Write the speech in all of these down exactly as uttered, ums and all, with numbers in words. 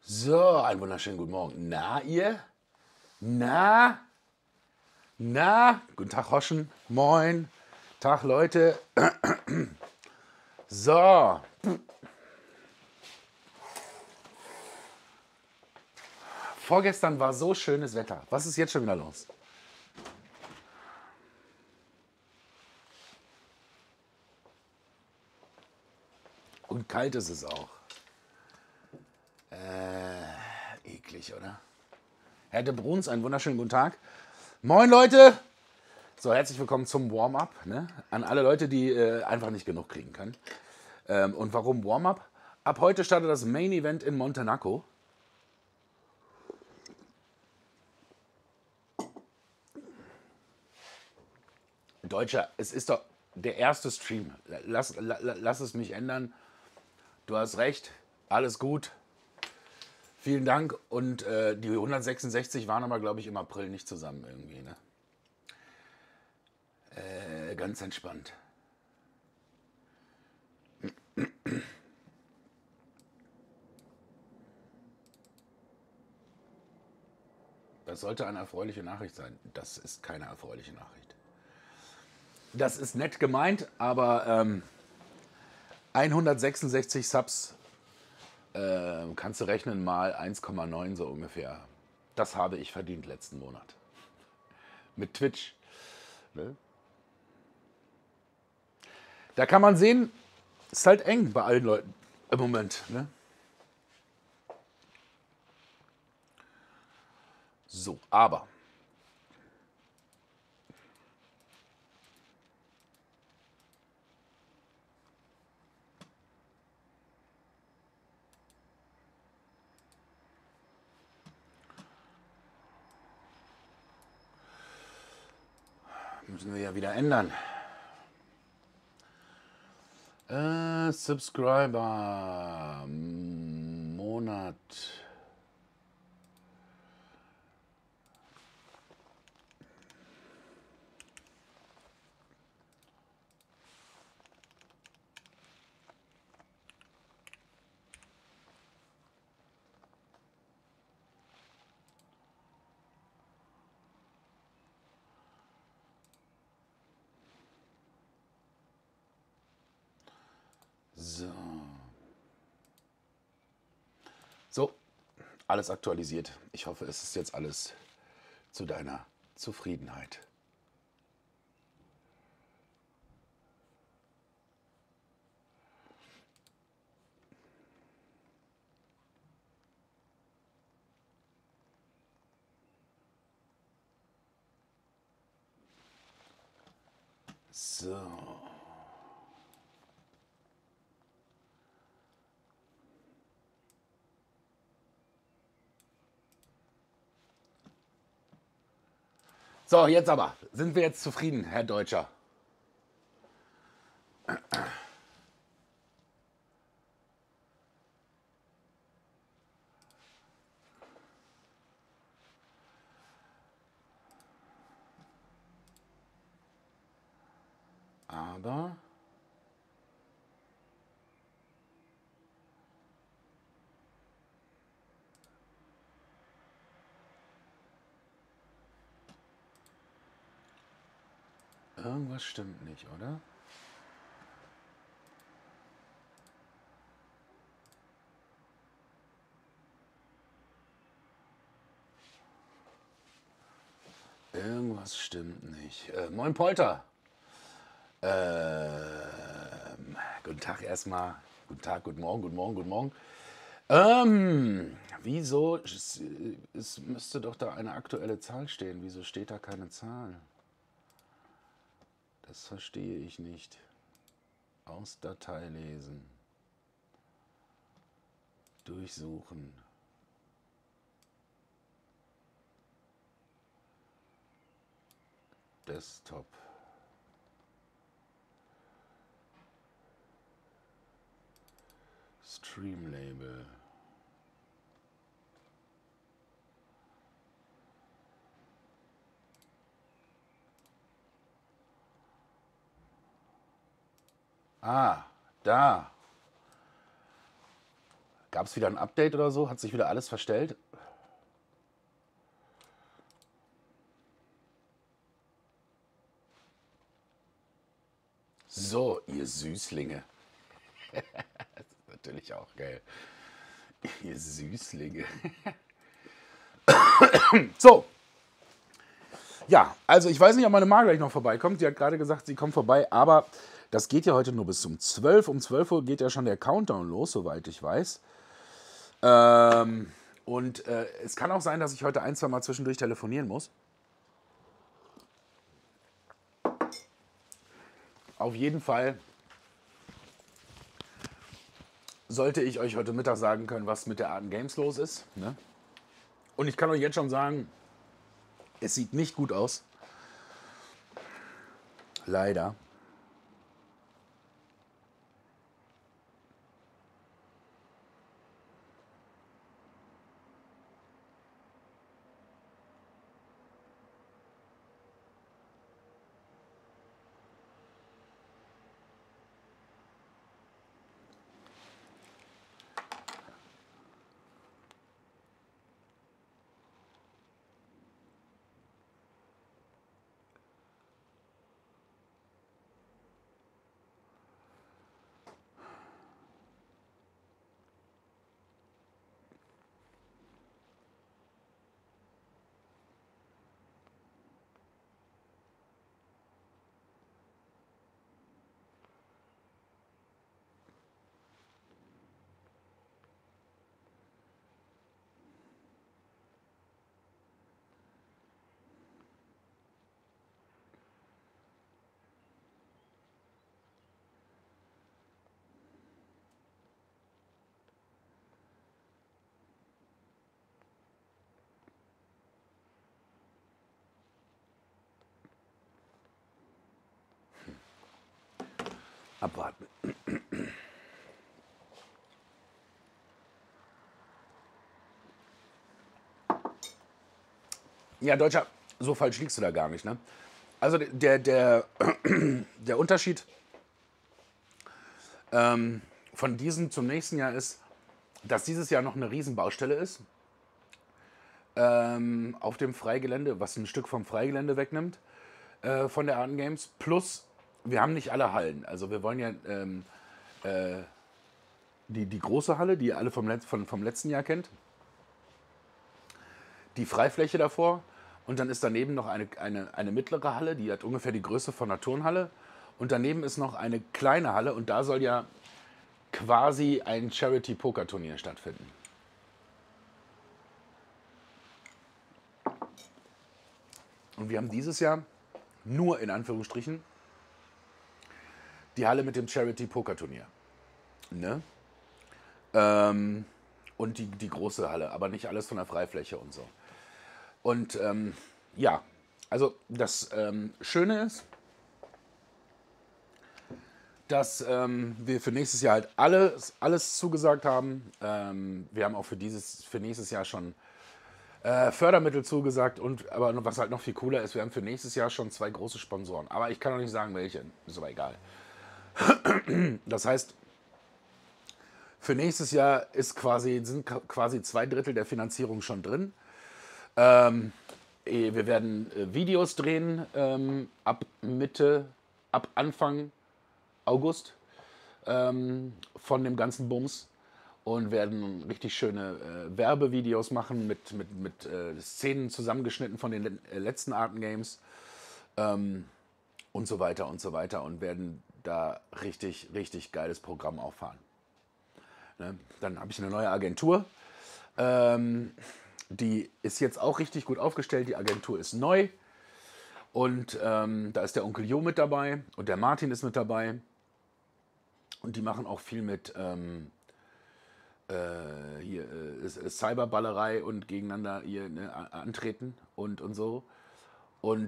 So, einen wunderschönen guten Morgen. Na, ihr? Na? Na? Guten Tag, Hoschen. Moin. Tag, Leute. So. Vorgestern war so schönes Wetter. Was ist jetzt schon wieder los? Und kalt ist es auch. Äh, eklig, oder? Herr de Bruns, einen wunderschönen guten Tag. Moin, Leute. So, herzlich willkommen zum Warm-up. Ne? An alle Leute, die äh, einfach nicht genug kriegen können. Ähm, und warum Warm-up? Ab heute startet das Main Event in Montanaco. Deutscher, es ist doch der erste Stream. Lass, la, lass es mich ändern. Du hast recht. Alles gut. Vielen Dank. Und äh, die hundertsechsundsechzig waren aber, glaube ich, im April nicht zusammen irgendwie. Ne? Äh, ganz entspannt. Das sollte eine erfreuliche Nachricht sein. Das ist keine erfreuliche Nachricht. Das ist nett gemeint, aber ähm, hundertsechsundsechzig Subs äh, kannst du rechnen mal eins Komma neun so ungefähr. Das habe ich verdient letzten Monat. Mit Twitch. Ne? Da kann man sehen, es ist halt eng bei allen Leuten im Moment. Ne? So, aber müssen wir ja wieder ändern. Äh, Subscriber Monat. So. So, alles aktualisiert. Ich hoffe, es ist jetzt alles zu deiner Zufriedenheit. So. So, jetzt aber. Sind wir jetzt zufrieden, Herr Deutscher? Aber irgendwas stimmt nicht, oder? Irgendwas stimmt nicht. Äh, moin Polter. Ähm, guten Tag erstmal. Guten Tag, guten Morgen, guten Morgen, guten Morgen. Ähm, wieso? Es, es müsste doch da eine aktuelle Zahl stehen. Wieso steht da keine Zahl? Das verstehe ich nicht. Aus Datei lesen. Durchsuchen. Desktop. Streamlabel. Ah, da. Gab es wieder ein Update oder so? Hat sich wieder alles verstellt? So, ihr Süßlinge. Das ist natürlich auch geil. Ihr Süßlinge. So. Ja, also ich weiß nicht, ob meine Ma gleich noch vorbeikommt. Sie hat gerade gesagt, sie kommt vorbei, aber das geht ja heute nur bis um zwölf. Um zwölf Uhr geht ja schon der Countdown los, soweit ich weiß. Ähm, und äh, es kann auch sein, dass ich heute ein, zwei Mal zwischendurch telefonieren muss. Auf jeden Fall sollte ich euch heute Mittag sagen können, was mit der Arten Games los ist. Ne? Und ich kann euch jetzt schon sagen, es sieht nicht gut aus. Leider. Abwarten. Ja, Deutscher, so falsch liegst du da gar nicht, ne? Also der, der, der Unterschied ähm, von diesem zum nächsten Jahr ist, dass dieses Jahr noch eine Riesenbaustelle ist ähm, auf dem Freigelände, was ein Stück vom Freigelände wegnimmt äh, von der Arten Games. Plus, wir haben nicht alle Hallen. Also wir wollen ja ähm, äh, die, die große Halle, die ihr alle vom, Letz-, von, vom letzten Jahr kennt, die Freifläche davor und dann ist daneben noch eine, eine, eine mittlere Halle, die hat ungefähr die Größe von einer Turnhalle und daneben ist noch eine kleine Halle und da soll ja quasi ein Charity-Poker-Turnier stattfinden. Und wir haben dieses Jahr nur in Anführungsstrichen die Halle mit dem Charity-Poker-Turnier. Ne? Ähm, und die, die große Halle, aber nicht alles von der Freifläche und so. Und ähm, ja, also das ähm, Schöne ist, dass ähm, wir für nächstes Jahr halt alles, alles zugesagt haben. Ähm, wir haben auch für, dieses, für nächstes Jahr schon äh, Fördermittel zugesagt. Und aber was halt noch viel cooler ist, wir haben für nächstes Jahr schon zwei große Sponsoren. Aber ich kann noch nicht sagen, welche. Ist aber egal. Das heißt, für nächstes Jahr ist quasi, sind quasi zwei Drittel der Finanzierung schon drin. Ähm, wir werden äh, Videos drehen ähm, ab Mitte, ab Anfang August ähm, von dem ganzen Bums und werden richtig schöne äh, Werbevideos machen mit, mit, mit äh, Szenen zusammengeschnitten von den le äh, letzten Arten Games ähm, und so weiter und so weiter und werden da richtig, richtig geiles Programm auffahren. Ne? Dann habe ich eine neue Agentur. Ähm, die ist jetzt auch richtig gut aufgestellt. Die Agentur ist neu. Und ähm, da ist der Onkel Jo mit dabei und der Martin ist mit dabei. Und die machen auch viel mit ähm, äh, hier, äh, Cyberballerei und gegeneinander hier, ne, antreten und, und so. Und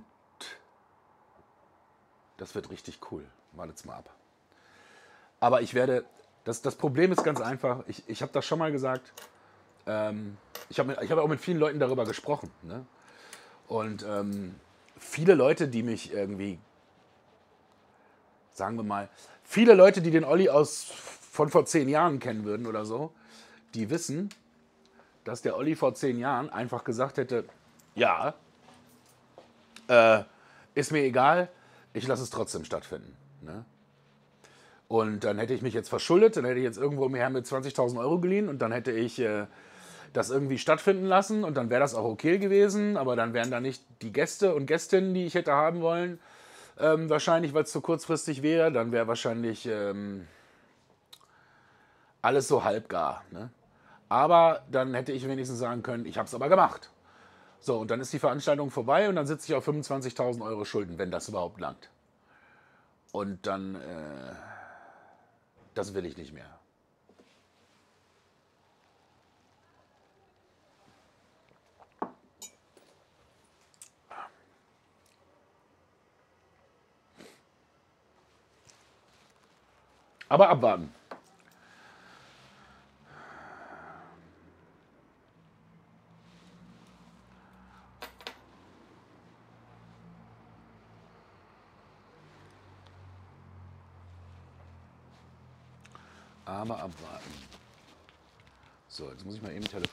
das wird richtig cool. Wartet's mal ab. Aber ich werde, das, das Problem ist ganz einfach, ich, ich habe das schon mal gesagt, ähm, ich habe ich hab auch mit vielen Leuten darüber gesprochen. Ne? Und ähm, viele Leute, die mich irgendwie, sagen wir mal, viele Leute, die den Olli aus von vor zehn Jahren kennen würden oder so, die wissen, dass der Olli vor zehn Jahren einfach gesagt hätte, ja, äh, ist mir egal, ich lasse es trotzdem stattfinden. Ne? Und dann hätte ich mich jetzt verschuldet, dann hätte ich jetzt irgendwo mir mit zwanzigtausend Euro geliehen und dann hätte ich äh, das irgendwie stattfinden lassen und dann wäre das auch okay gewesen, aber dann wären da nicht die Gäste und Gästinnen, die ich hätte haben wollen, ähm, wahrscheinlich, weil es zu kurzfristig wäre, dann wäre wahrscheinlich ähm, alles so halbgar. Ne? Aber dann hätte ich wenigstens sagen können, ich habe es aber gemacht. So, und dann ist die Veranstaltung vorbei und dann sitze ich auf fünfundzwanzigtausend Euro Schulden, wenn das überhaupt langt. Und dann, äh, das will ich nicht mehr. Aber abwarten. Aber abwarten. So, jetzt muss ich mal eben telefonieren.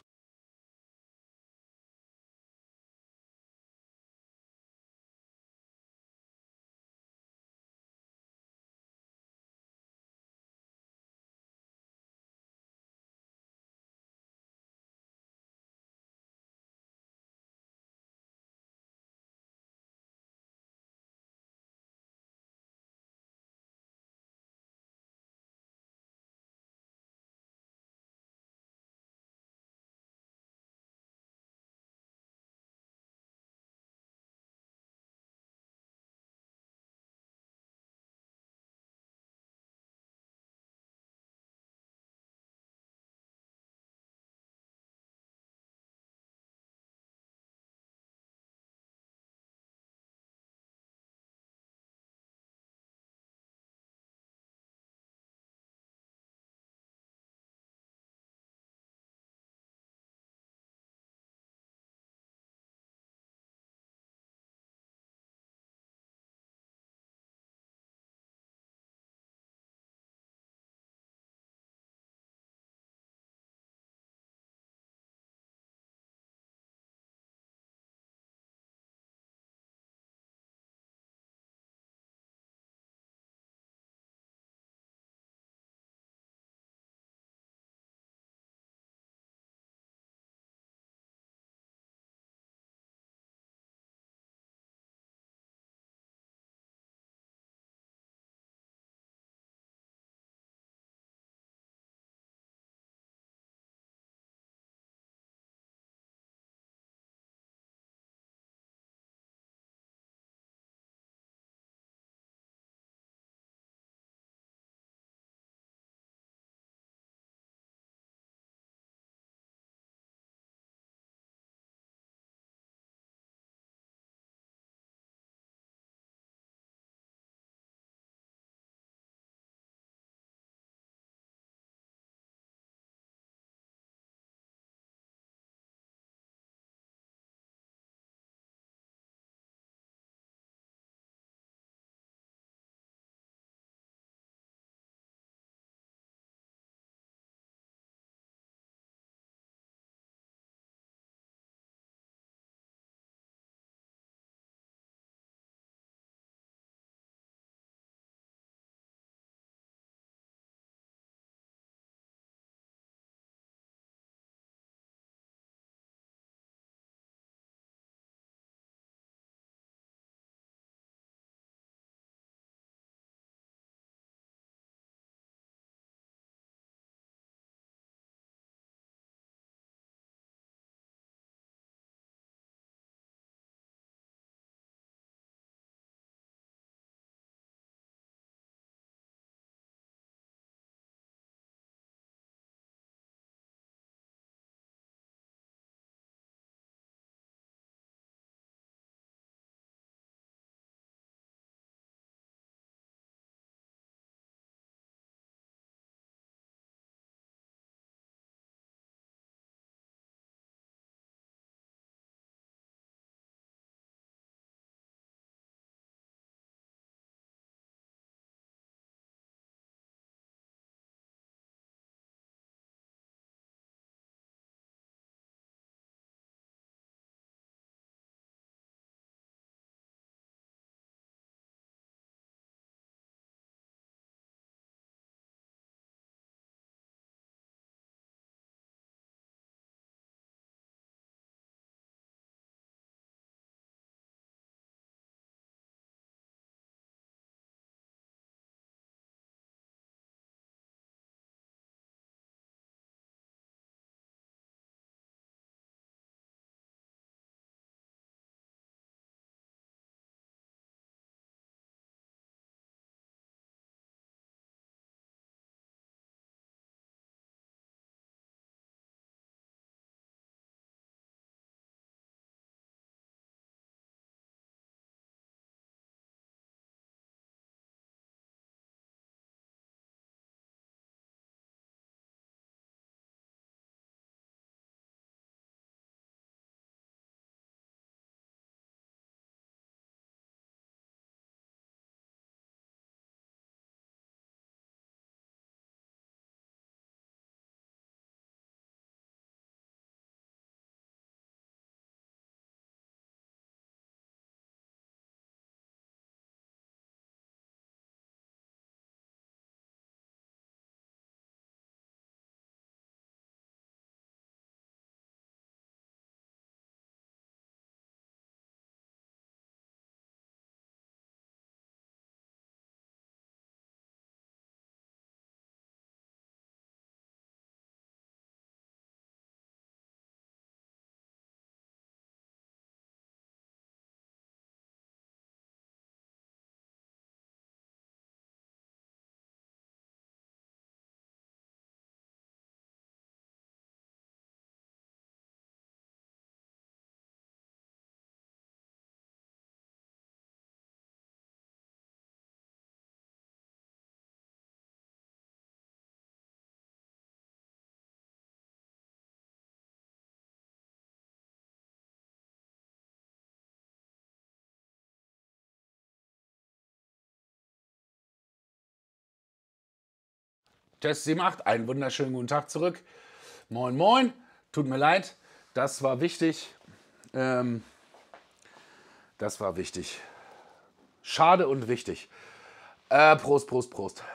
Test sieben acht, einen wunderschönen guten Tag zurück. Moin, moin. Tut mir leid, das war wichtig. Ähm, das war wichtig. Schade und wichtig. Äh, Prost, Prost, Prost.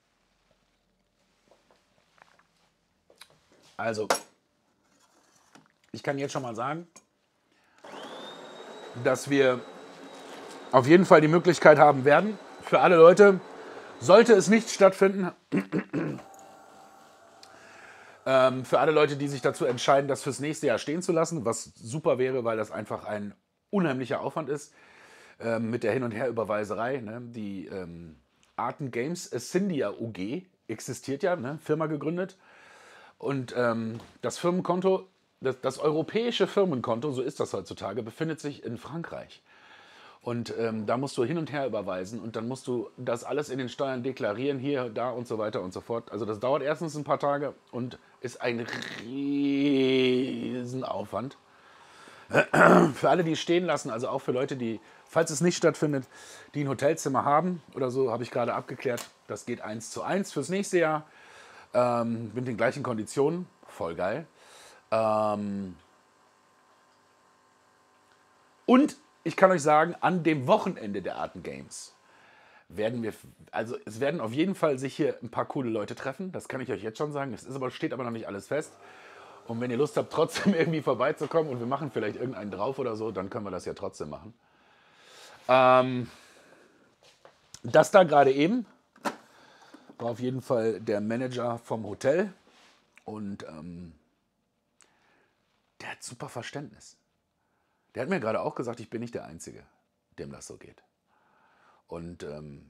Also, ich kann jetzt schon mal sagen, dass wir auf jeden Fall die Möglichkeit haben werden, für alle Leute, sollte es nicht stattfinden, ähm, für alle Leute, die sich dazu entscheiden, das fürs nächste Jahr stehen zu lassen, was super wäre, weil das einfach ein unheimlicher Aufwand ist, ähm, mit der Hin- und Herüberweiserei. Ne? Die ähm, Arten Games Syndia U G existiert ja, ne? Firma gegründet. Und ähm, das Firmenkonto, das, das europäische Firmenkonto, so ist das heutzutage, befindet sich in Frankreich. Und ähm, da musst du hin und her überweisen und dann musst du das alles in den Steuern deklarieren, hier, da und so weiter und so fort. Also das dauert erstens ein paar Tage und ist ein Riesenaufwand. Für alle, die es stehen lassen, also auch für Leute, die, falls es nicht stattfindet, die ein Hotelzimmer haben oder so, habe ich gerade abgeklärt, das geht eins zu eins fürs nächste Jahr ähm, mit den gleichen Konditionen. Voll geil. Ähm, und ich kann euch sagen, an dem Wochenende der Arten Games werden wir, also es werden auf jeden Fall sich hier ein paar coole Leute treffen. Das kann ich euch jetzt schon sagen. Es ist aber, steht aber noch nicht alles fest. Und wenn ihr Lust habt, trotzdem irgendwie vorbeizukommen und wir machen vielleicht irgendeinen drauf oder so, dann können wir das ja trotzdem machen. Ähm, das da gerade eben war auf jeden Fall der Manager vom Hotel und ähm, der hat super Verständnis. Der hat mir gerade auch gesagt, ich bin nicht der Einzige, dem das so geht. Und ähm,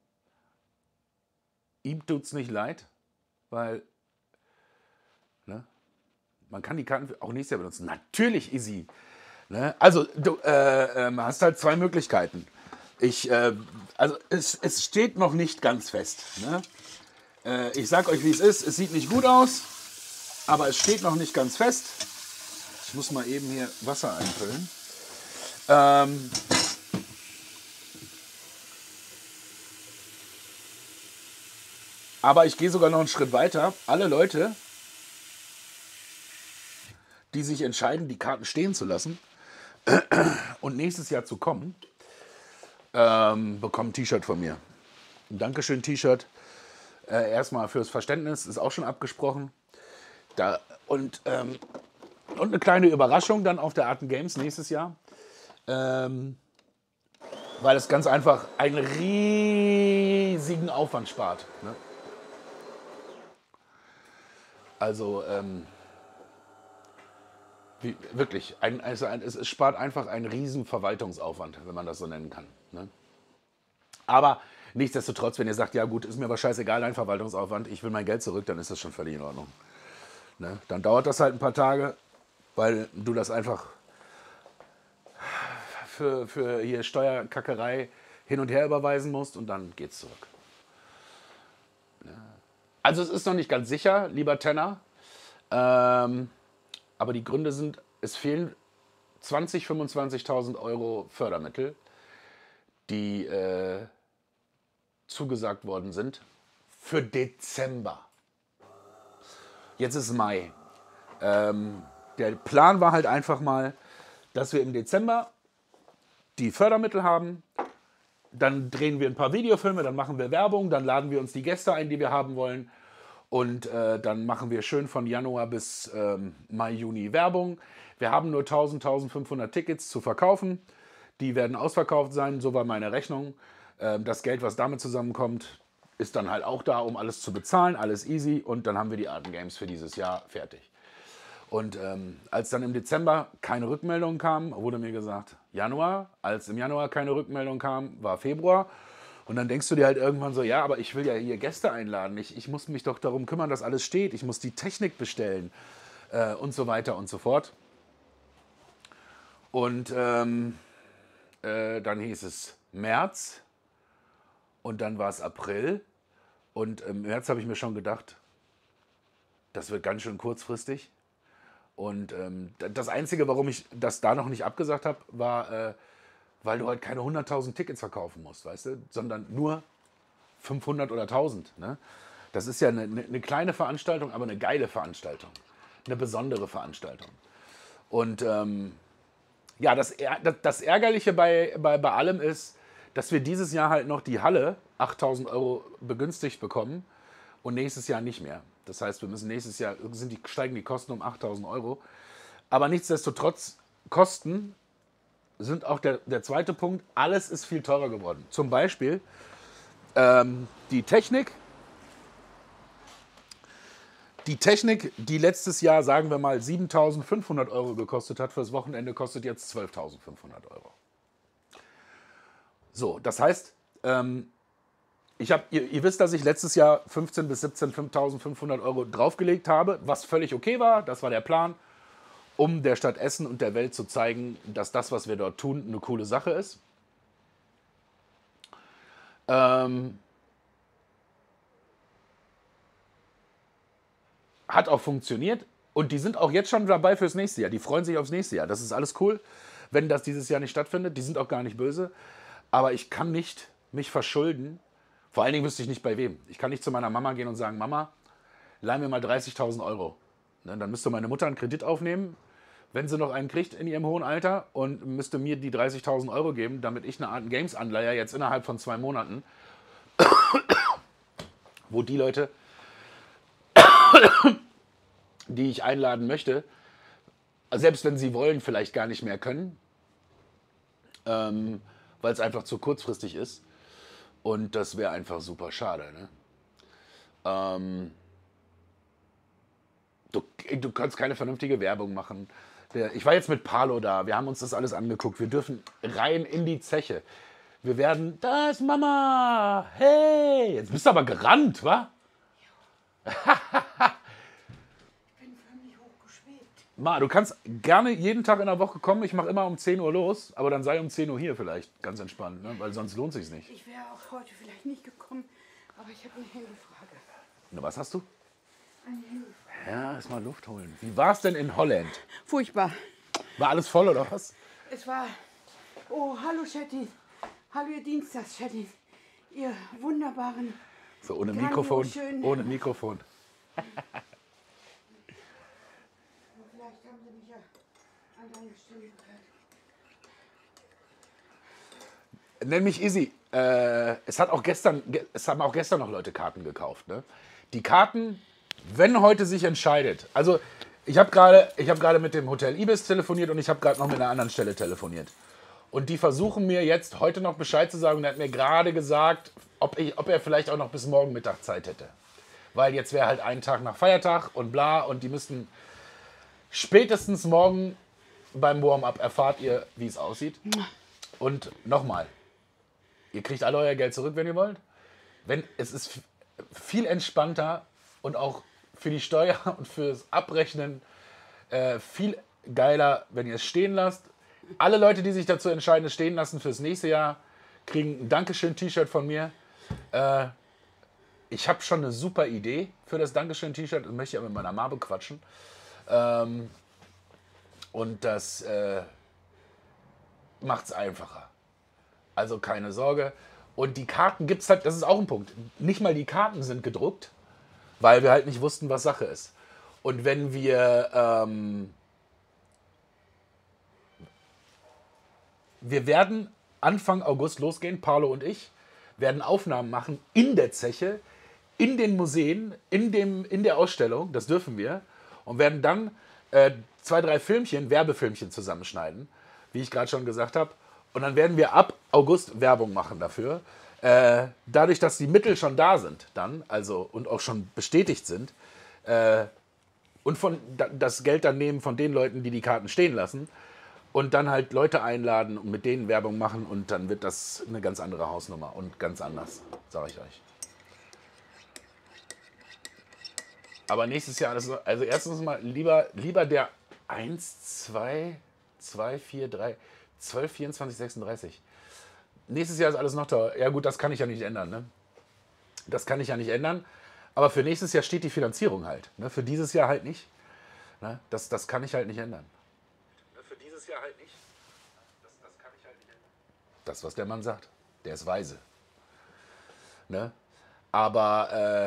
ihm tut es nicht leid, weil ne, man kann die Karten auch nächstes Jahr benutzen. Natürlich easy. Ne? Also du äh, äh, hast halt zwei Möglichkeiten. Ich, äh, also es, es steht noch nicht ganz fest. Ne? Äh, ich sag euch, wie es ist. Es sieht nicht gut aus, aber es steht noch nicht ganz fest. Ich muss mal eben hier Wasser einfüllen. Ähm, aber ich gehe sogar noch einen Schritt weiter. Alle Leute, die sich entscheiden, die Karten stehen zu lassen und nächstes Jahr zu kommen, ähm, bekommen ein T-Shirt von mir. Ein Dankeschön T-Shirt. Äh, erstmal fürs Verständnis, ist auch schon abgesprochen. Da, und, ähm, und eine kleine Überraschung dann auf der Arten Games nächstes Jahr. Ähm, weil es ganz einfach einen riesigen Aufwand spart. Ne? Also ähm, wie, wirklich, ein, also ein, es, es spart einfach einen riesen Verwaltungsaufwand, wenn man das so nennen kann. Ne? Aber nichtsdestotrotz, wenn ihr sagt, ja gut, ist mir aber scheißegal, ein Verwaltungsaufwand, ich will mein Geld zurück, dann ist das schon völlig in Ordnung. Ne? Dann dauert das halt ein paar Tage, weil du das einfach für, für hier Steuerkackerei hin und her überweisen musst und dann geht's zurück. Also es ist noch nicht ganz sicher, lieber Tenner, ähm, aber die Gründe sind, es fehlen zwanzigtausend, fünfundzwanzigtausend Euro Fördermittel, die äh, zugesagt worden sind für Dezember. Jetzt ist Mai. Ähm, der Plan war halt einfach mal, dass wir im Dezember die Fördermittel haben, dann drehen wir ein paar Videofilme, dann machen wir Werbung, dann laden wir uns die Gäste ein, die wir haben wollen und äh, dann machen wir schön von Januar bis ähm, Mai, Juni Werbung. Wir haben nur tausend, tausendfünfhundert Tickets zu verkaufen, die werden ausverkauft sein, so war meine Rechnung. Ähm, das Geld, was damit zusammenkommt, ist dann halt auch da, um alles zu bezahlen, alles easy und dann haben wir die Arten Games für dieses Jahr fertig. Und ähm, als dann im Dezember keine Rückmeldung kam, wurde mir gesagt, Januar. Als im Januar keine Rückmeldung kam, war Februar. Und dann denkst du dir halt irgendwann so, ja, aber ich will ja hier Gäste einladen. Ich, ich muss mich doch darum kümmern, dass alles steht. Ich muss die Technik bestellen äh, und so weiter und so fort. Und ähm, äh, dann hieß es März und dann war es April. Und im März habe ich mir schon gedacht, das wird ganz schön kurzfristig. Und ähm, das Einzige, warum ich das da noch nicht abgesagt habe, war, äh, weil du halt keine hunderttausend Tickets verkaufen musst, weißt du, sondern nur fünfhundert oder tausend. Ne? Das ist ja eine, eine, eine kleine Veranstaltung, aber eine geile Veranstaltung. Eine besondere Veranstaltung. Und ähm, ja, das, das, das Ärgerliche bei, bei, bei allem ist, dass wir dieses Jahr halt noch die Halle achttausend Euro begünstigt bekommen und nächstes Jahr nicht mehr. Das heißt, wir müssen nächstes Jahr, sind die, steigen die Kosten um achttausend Euro. Aber nichtsdestotrotz, Kosten sind auch der, der zweite Punkt. Alles ist viel teurer geworden. Zum Beispiel ähm, die Technik. Die Technik, die letztes Jahr, sagen wir mal, siebentausendfünfhundert Euro gekostet hat, fürs Wochenende kostet jetzt zwölftausendfünfhundert Euro. So, das heißt, ähm, ich hab, ihr, ihr wisst, dass ich letztes Jahr fünfzehn bis siebzehntausendfünfhundert Euro draufgelegt habe, was völlig okay war, das war der Plan, um der Stadt Essen und der Welt zu zeigen, dass das, was wir dort tun, eine coole Sache ist. Ähm, hat auch funktioniert und die sind auch jetzt schon dabei fürs nächste Jahr. Die freuen sich aufs nächste Jahr. Das ist alles cool, wenn das dieses Jahr nicht stattfindet. Die sind auch gar nicht böse. Aber ich kann nicht mich verschulden. Vor allen Dingen wüsste ich nicht bei wem. Ich kann nicht zu meiner Mama gehen und sagen, Mama, leih mir mal dreißigtausend Euro. Ne, dann müsste meine Mutter einen Kredit aufnehmen, wenn sie noch einen kriegt in ihrem hohen Alter und müsste mir die dreißigtausend Euro geben, damit ich eine Art Games-Anleihe jetzt innerhalb von zwei Monaten, wo die Leute, die ich einladen möchte, selbst wenn sie wollen, vielleicht gar nicht mehr können, ähm, weil es einfach zu kurzfristig ist. Und das wäre einfach super schade. Ne? Ähm, du, du kannst keine vernünftige Werbung machen. Der, ich war jetzt mit Palo da, wir haben uns das alles angeguckt. Wir dürfen rein in die Zeche. Wir werden, da ist Mama, hey, jetzt bist du aber gerannt, wa? Ma, du kannst gerne jeden Tag in der Woche kommen. Ich mache immer um zehn Uhr los, aber dann sei um zehn Uhr hier vielleicht. Ganz entspannt, ne? Weil sonst lohnt sich's nicht. Ich wäre auch heute vielleicht nicht gekommen, aber ich habe eine Hilfefrage. Na, was hast du? Eine Hilfe. Ja, erst mal Luft holen. Wie war es denn in Holland? Furchtbar. War alles voll oder was? Es war... Oh, hallo Chatty. Hallo ihr Dienstags-Chatty. Ihr wunderbaren... So ohne grandios Mikrofon. schönen- Ohne Mikrofon. Vielleicht haben sie mich ja an deine Stimme gehört. Nenn mich Izzy. Äh, es, hat auch gestern, ge- es haben auch gestern noch Leute Karten gekauft. Ne? Die Karten, wenn heute sich entscheidet. Also ich habe gerade ich hab gerade mit dem Hotel Ibis telefoniert und ich habe gerade noch mit einer anderen Stelle telefoniert. Und die versuchen mir jetzt heute noch Bescheid zu sagen. Und er hat mir gerade gesagt, ob, ich, ob er vielleicht auch noch bis morgen Mittag Zeit hätte. Weil jetzt wäre halt ein Tag nach Feiertag und bla. Und die müssten spätestens morgen beim Warm-up erfahrt ihr, wie es aussieht. Und nochmal, ihr kriegt alle euer Geld zurück, wenn ihr wollt. Wenn, es ist f- viel entspannter und auch für die Steuer und fürs Abrechnen äh, viel geiler, wenn ihr es stehen lasst. Alle Leute, die sich dazu entscheiden, es stehen lassen fürs nächste Jahr, kriegen ein Dankeschön-T-Shirt von mir. Äh, ich habe schon eine super Idee für das Dankeschön-T-Shirt. Das möchte ich aber mit meiner Mama bequatschen. Ähm, und das äh, macht es einfacher. Also keine Sorge. Und die Karten gibt es halt, das ist auch ein Punkt. Nicht mal die Karten sind gedruckt, weil wir halt nicht wussten, was Sache ist. Und wenn wir, ähm, wir werden Anfang August losgehen, Paolo und ich, werden Aufnahmen machen in der Zeche, in den Museen, in, dem, in der Ausstellung, das dürfen wir, und werden dann äh, zwei, drei Filmchen, Werbefilmchen zusammenschneiden, wie ich gerade schon gesagt habe. Und dann werden wir ab August Werbung machen dafür. Äh, dadurch, dass die Mittel schon da sind dann, also und auch schon bestätigt sind, äh, und von, da, das Geld dann nehmen von den Leuten, die die Karten stehen lassen, und dann halt Leute einladen und mit denen Werbung machen, und dann wird das eine ganz andere Hausnummer und ganz anders, sage ich euch. Aber nächstes Jahr, das ist, also erstens mal lieber, lieber der eins, zwei, zwei, vier, drei, zwölf, vierundzwanzig, sechsunddreißig. Nächstes Jahr ist alles noch da. Ja gut, das kann ich ja nicht ändern. Ne? Das kann ich ja nicht ändern. Aber für nächstes Jahr steht die Finanzierung halt. Ne? Für dieses Jahr halt nicht. Ne? Das, das kann ich halt nicht ändern. Ne? Für dieses Jahr halt nicht. Das, das kann ich halt nicht ändern. Das, was der Mann sagt. Der ist weise. Ne? Aber äh,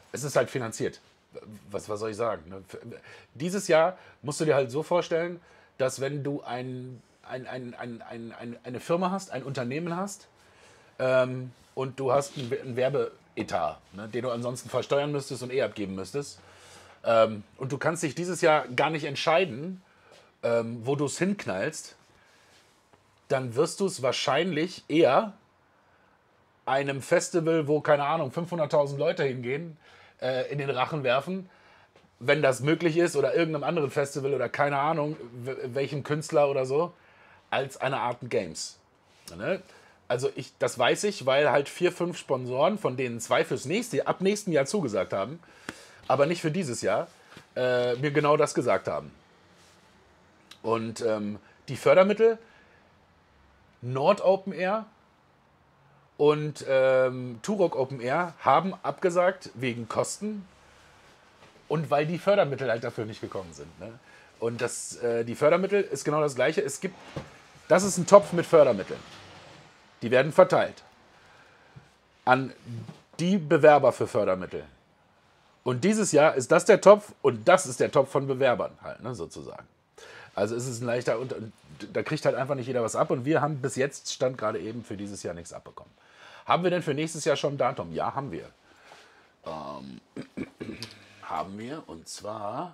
es ist halt finanziert. Was, was soll ich sagen? Ne? Dieses Jahr musst du dir halt so vorstellen, dass wenn du ein, ein, ein, ein, ein, ein, eine Firma hast, ein Unternehmen hast ähm, und du hast einen, einen Werbeetat, ne, den du ansonsten versteuern müsstest und eh abgeben müsstest, ähm, und du kannst dich dieses Jahr gar nicht entscheiden, ähm, wo du es hinknallst, dann wirst du es wahrscheinlich eher einem Festival, wo, keine Ahnung, fünfhunderttausend Leute hingehen, äh, in den Rachen werfen, wenn das möglich ist, oder irgendeinem anderen Festival oder keine Ahnung, welchem Künstler oder so, als eine Art Games. Ne? Also ich, das weiß ich, weil halt vier, fünf Sponsoren, von denen zwei fürs nächste, ab nächsten Jahr zugesagt haben, aber nicht für dieses Jahr, äh, mir genau das gesagt haben. Und ähm, die Fördermittel, Nord Open Air und ähm, Turok Open Air haben abgesagt wegen Kosten und weil die Fördermittel halt dafür nicht gekommen sind. Ne? Und das, äh, die Fördermittel ist genau das Gleiche. Es gibt, das ist ein Topf mit Fördermitteln. Die werden verteilt an die Bewerber für Fördermittel. Und dieses Jahr ist das der Topf und das ist der Topf von Bewerbern halt, ne, sozusagen. Also es ist ein leichter, und da kriegt halt einfach nicht jeder was ab. Und wir haben bis jetzt, stand gerade eben, für dieses Jahr nichts abbekommen. Haben wir denn für nächstes Jahr schon ein Datum? Ja, haben wir. Ähm, haben wir, und zwar...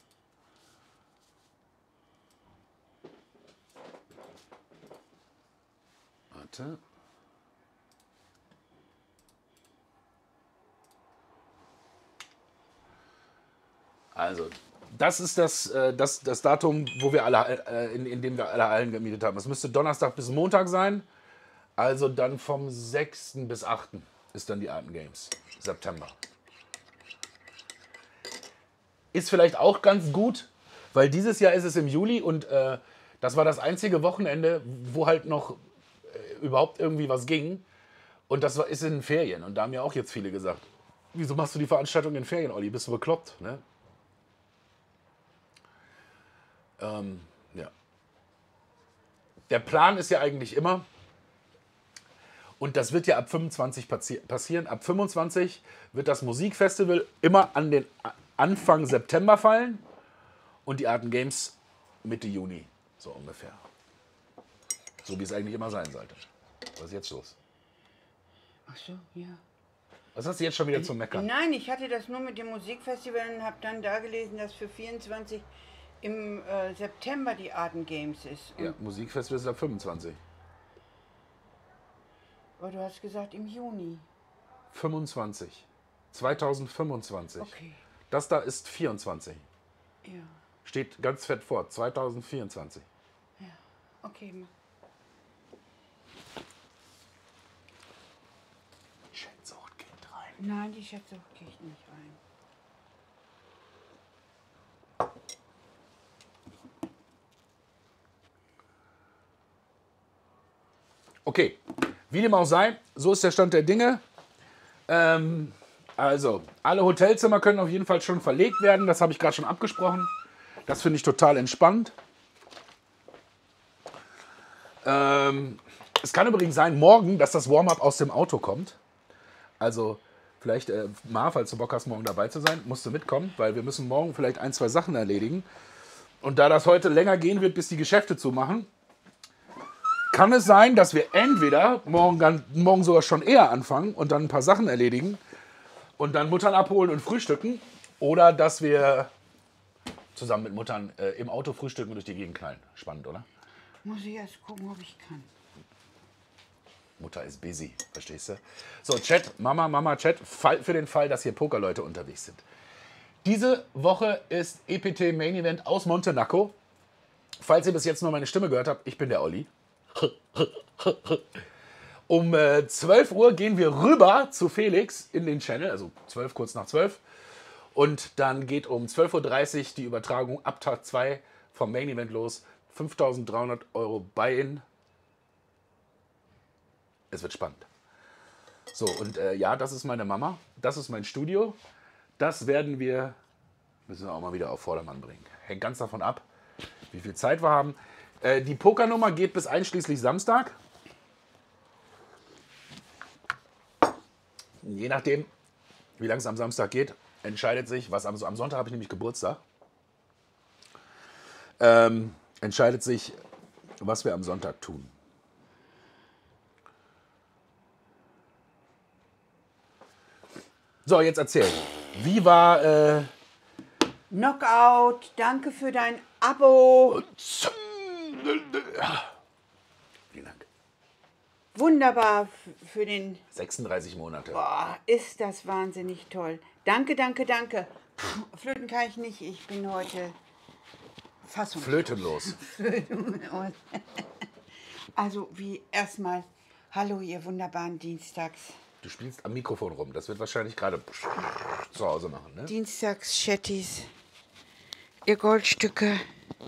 Warte. Also, das ist das, äh, das, das Datum, wo wir alle, äh, in, in dem wir alle Hallen gemietet haben. Es müsste Donnerstag bis Montag sein. Also dann vom sechsten bis achten ist dann die Arten Games. September. Ist vielleicht auch ganz gut, weil dieses Jahr ist es im Juli und äh, das war das einzige Wochenende, wo halt noch äh, überhaupt irgendwie was ging. Und das war, ist in den Ferien. Und da haben ja auch jetzt viele gesagt, wieso machst du die Veranstaltung in den Ferien, Olli? Bist du bekloppt? Ne? Ähm, ja. Der Plan ist ja eigentlich immer, und das wird ja ab fünfundzwanzig passi passieren, ab fünfundzwanzig wird das Musikfestival immer an den Anfang September fallen und die Arten Games Mitte Juni, so ungefähr. So wie es eigentlich immer sein sollte. Was ist jetzt los? Ach so, ja. Was hast du jetzt schon wieder zum Meckern? Nein, ich hatte das nur mit dem Musikfestival und habe dann da gelesen, dass für vierundzwanzig im äh, September die Arten Games ist. Und Ja, Musikfestival ist ab fünfundzwanzig. aber du hast gesagt im Juni. fünfundzwanzig. zweitausendfünfundzwanzig. Okay. Das da ist vierundzwanzig. Ja, Steht ganz fett vor. zweitausendvierundzwanzig. ja. Okay. Schätzsucht geht rein. Nein, die Schätzsucht gehe ich nicht rein. Okay, wie dem auch sei, so ist der Stand der Dinge. Ähm, also, alle Hotelzimmer können auf jeden Fall schon verlegt werden. Das habe ich gerade schon abgesprochen. Das finde ich total entspannt. Ähm, es kann übrigens sein, morgen, dass das Warm-up aus dem Auto kommt. Also, vielleicht, äh, Mar, falls du Bock hast, morgen dabei zu sein, musst du mitkommen, weil wir müssen morgen vielleicht ein, zwei Sachen erledigen. Und da das heute länger gehen wird, bis die Geschäfte zumachen, kann es sein, dass wir entweder morgen, morgen sogar schon eher anfangen und dann ein paar Sachen erledigen und dann Muttern abholen und frühstücken, oder dass wir zusammen mit Muttern äh, im Auto frühstücken und durch die Gegend knallen. Spannend, oder? Muss ich erst gucken, ob ich kann. Mutter ist busy, verstehst du? So, Chat, Mama, Mama, Chat, Fall für den Fall, dass hier Pokerleute unterwegs sind. Diese Woche ist E P T Main Event aus Montenaco. Falls ihr bis jetzt nur meine Stimme gehört habt, ich bin der Olli. Um äh, zwölf Uhr gehen wir rüber zu Felix in den Channel, also zwölf, kurz nach zwölf. Und dann geht um zwölf Uhr dreißig die Übertragung ab Tag zwei vom Main Event los. fünftausenddreihundert Euro Buy-in. Es wird spannend. So, und äh, ja, das ist meine Mama. Das ist mein Studio. Das werden wir, müssen wir auch mal wieder auf Vordermann bringen. Hängt ganz davon ab, wie viel Zeit wir haben. Äh, die Pokernummer geht bis einschließlich Samstag. Je nachdem, wie lange es am Samstag geht, entscheidet sich, was am, am Sonntag habe ich nämlich Geburtstag, ähm, entscheidet sich, was wir am Sonntag tun. So, jetzt erzähl. Wie war... Äh, Knockout, danke für dein Abo. Vielen Dank. Wunderbar f- für den... sechsunddreißig Monate. Boah, ist das wahnsinnig toll. Danke, danke, danke. Puh, Flöten kann ich nicht, ich bin heute fassungslos. Flötenlos. Also wie erstmal, hallo ihr wunderbaren Dienstags. Du spielst am Mikrofon rum. Das wird wahrscheinlich gerade zu Hause machen, ne? Dienstags-Chattis, ihr Goldstücke,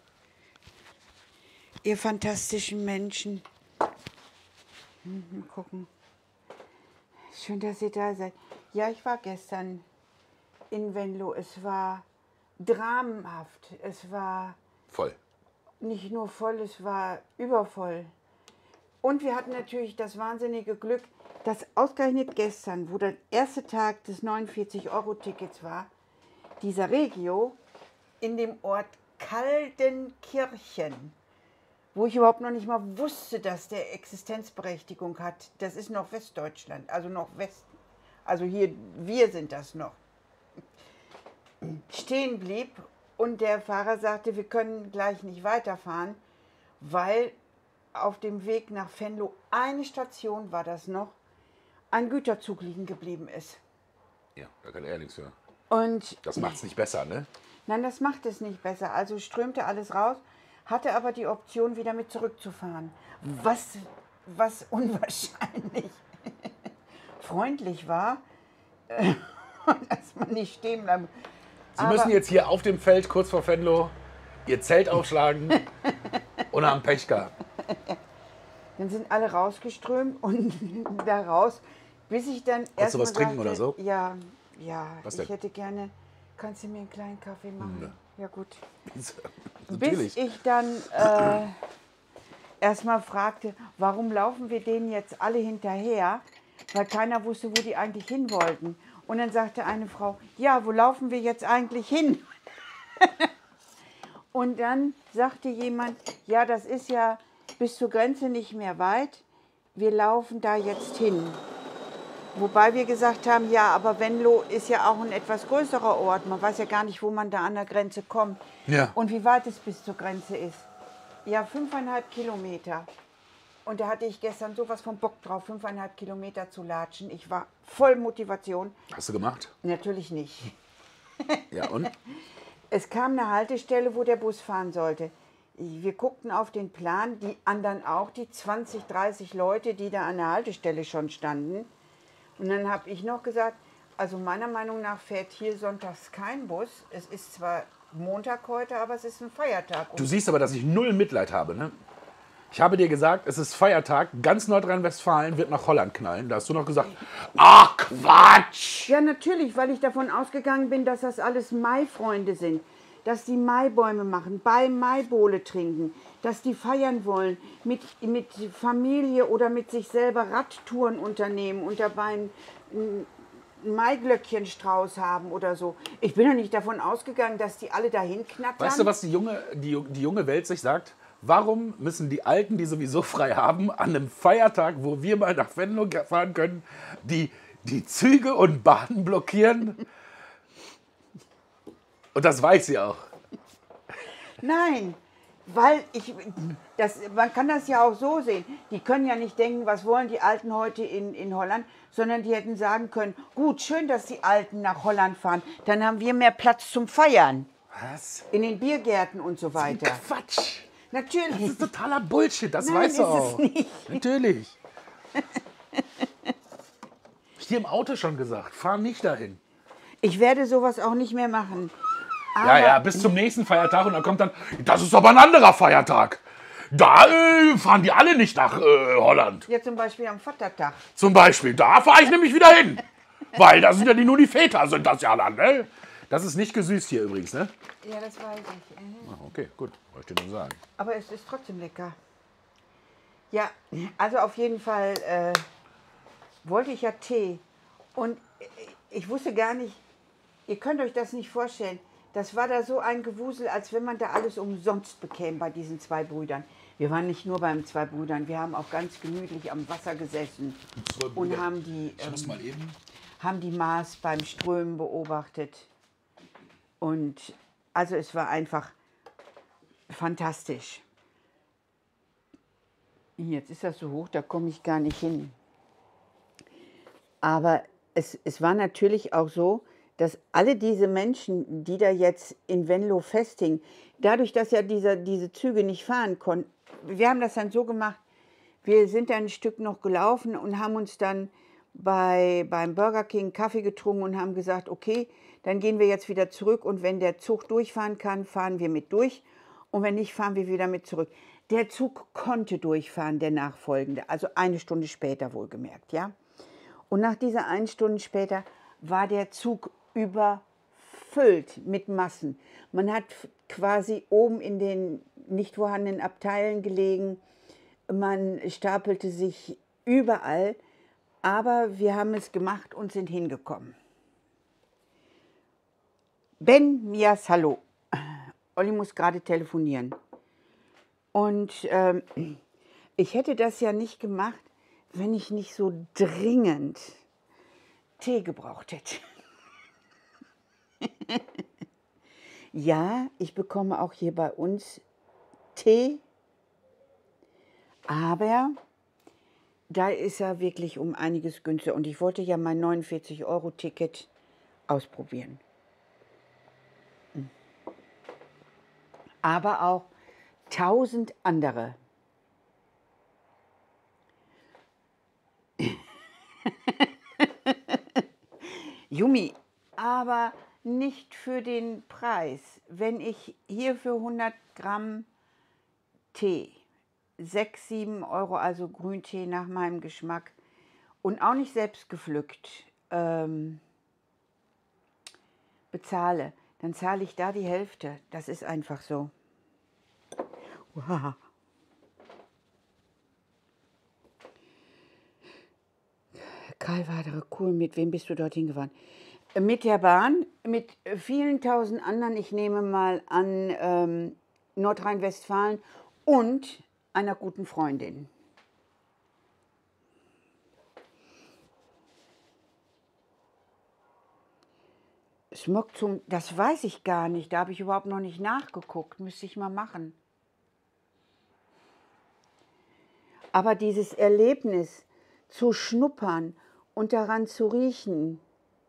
ihr fantastischen Menschen. Hm, mal gucken. Schön, dass ihr da seid. Ja, ich war gestern in Venlo. Es war dramenhaft. Es war Voll. nicht nur voll, es war übervoll. Und wir hatten natürlich das wahnsinnige Glück, dass ausgerechnet gestern, wo der erste Tag des neunundvierzig-Euro-Tickets war, dieser Regio in dem Ort Kaldenkirchen, wo ich überhaupt noch nicht mal wusste, dass der Existenzberechtigung hat. Das ist noch Westdeutschland, also noch Westen. Also hier, wir sind das noch. Stehen blieb und der Fahrer sagte, wir können gleich nicht weiterfahren, weil auf dem Weg nach Venlo, eine Station war das noch, ein Güterzug liegen geblieben ist. Ja, da kann er nichts für. Und Das macht es nicht besser, ne? nein, das macht es nicht besser. Also strömte alles raus, hatte aber die Option, wieder mit zurückzufahren. Was, was unwahrscheinlich freundlich war, dass man nicht stehen bleibt. Sie müssen jetzt hier auf dem Feld kurz vor Venlo Ihr Zelt aufschlagen und haben Pech gehabt. Dann sind alle rausgeströmt und da raus, bis ich dann erst du was mal trinken sagte, oder so? Ja, ja, Was ich denn? hätte gerne, kannst du mir einen kleinen Kaffee machen? Ne. Ja gut. Natürlich. Bis ich dann äh, erstmal fragte, warum laufen wir denen jetzt alle hinterher, weil keiner wusste, wo die eigentlich hin wollten. Und dann sagte eine Frau, ja, wo laufen wir jetzt eigentlich hin? Und dann sagte jemand, ja, das ist ja bis zur Grenze nicht mehr weit, wir laufen da jetzt hin. Wobei wir gesagt haben, ja, aber Venlo ist ja auch ein etwas größerer Ort. Man weiß ja gar nicht, wo man da an der Grenze kommt. Ja. Und wie weit es bis zur Grenze ist. Ja, fünfeinhalb Kilometer. Und da hatte ich gestern sowas von Bock drauf, fünfeinhalb Kilometer zu latschen. Ich war voll Motivation. Hast du gemacht? Natürlich nicht. Ja, und? Es kam eine Haltestelle, wo der Bus fahren sollte. Wir guckten auf den Plan, die anderen auch, die zwanzig, dreißig Leute, die da an der Haltestelle schon standen. Und dann habe ich noch gesagt, also meiner Meinung nach fährt hier sonntags kein Bus. Es ist zwar Montag heute, aber es ist ein Feiertag. Du siehst aber, dass ich null Mitleid habe, ne? Ich habe dir gesagt, es ist Feiertag, ganz Nordrhein-Westfalen wird nach Holland knallen. Da hast du noch gesagt, ach Quatsch! Ja, natürlich, weil ich davon ausgegangen bin, dass das alles Mai-Freunde sind. Dass die Maibäume machen, bei Maibowle trinken, dass die feiern wollen, mit, mit Familie oder mit sich selber Radtouren unternehmen und dabei ein, ein Maiglöckchenstrauß haben oder so. Ich bin doch nicht davon ausgegangen, dass die alle dahin knattern. Weißt du, was die junge, die, die junge Welt sich sagt? Warum müssen die Alten, die sowieso frei haben, an einem Feiertag, wo wir mal nach Venlo fahren können, die, die Züge und Bahnen blockieren? Und das weiß sie auch. Nein, weil ich, das, man kann das ja auch so sehen. Die können ja nicht denken, was wollen die Alten heute in, in Holland, sondern die hätten sagen können, gut, schön, dass die Alten nach Holland fahren, dann haben wir mehr Platz zum Feiern. Was? In den Biergärten und so weiter. Quatsch! Natürlich. Das ist totaler Bullshit, das Nein, weißt du ist es auch. nicht. Natürlich. Ich dir im Auto schon gesagt, fahr nicht dahin. Ich werde sowas auch nicht mehr machen. Ja, Aber ja, bis zum nächsten Feiertag und dann kommt dann, das ist aber ein anderer Feiertag. Da äh, fahren die alle nicht nach äh, Holland. Ja, zum Beispiel am Vatertag. Zum Beispiel, da fahre ich nämlich wieder hin. Weil da sind ja die, nur die Väter, sind das ja dann, ne? Das ist nicht gesüßt hier übrigens, ne? Ja, das weiß ich. Mhm. Ah, okay, gut, wollte ich dir nur sagen. Aber es ist trotzdem lecker. Ja, also auf jeden Fall äh, wollte ich ja Tee. Und ich wusste gar nicht, ihr könnt euch das nicht vorstellen. Das war da so ein Gewusel, als wenn man da alles umsonst bekäme bei diesen zwei Brüdern. Wir waren nicht nur beim zwei Brüdern, wir haben auch ganz gemütlich am Wasser gesessen und haben die, Ich muss ähm, mal eben. haben die Maas beim Strömen beobachtet. Und also es war einfach fantastisch. Jetzt ist das so hoch, da komme ich gar nicht hin. Aber es, es war natürlich auch so, dass alle diese Menschen, die da jetzt in Venlo festhingen, dadurch, dass ja diese, diese Züge nicht fahren konnten, wir haben das dann so gemacht, wir sind dann ein Stück noch gelaufen und haben uns dann bei, beim Burger King Kaffee getrunken und haben gesagt, okay, dann gehen wir jetzt wieder zurück und wenn der Zug durchfahren kann, fahren wir mit durch und wenn nicht, fahren wir wieder mit zurück. Der Zug konnte durchfahren, der nachfolgende, also eine Stunde später wohlgemerkt, ja. Und nach dieser einen Stunde später war der Zug überfüllt mit Massen. Man hat quasi oben in den nicht vorhandenen Abteilen gelegen, man stapelte sich überall, aber wir haben es gemacht und sind hingekommen. Ben, Mias, hallo. Olli muss gerade telefonieren. Und ähm, ich hätte das ja nicht gemacht, wenn ich nicht so dringend Tee gebraucht hätte. Ja, ich bekomme auch hier bei uns Tee, aber da ist er wirklich um einiges günstiger. Und ich wollte ja mein neunundvierzig Euro Ticket ausprobieren. Aber auch tausend andere. Jumi, aber nicht für den Preis. Wenn ich hier für hundert Gramm Tee, sechs, sieben Euro, also Grüntee nach meinem Geschmack und auch nicht selbst gepflückt, ähm, bezahle, dann zahle ich da die Hälfte. Das ist einfach so. Wow. Karl Wadere, cool. Mit wem bist du dorthin gefahren? Mit der Bahn, mit vielen tausend anderen, ich nehme mal an, ähm, Nordrhein-Westfalen und einer guten Freundin. Smog zum, das weiß ich gar nicht, da habe ich überhaupt noch nicht nachgeguckt, müsste ich mal machen. Aber dieses Erlebnis zu schnuppern und daran zu riechen,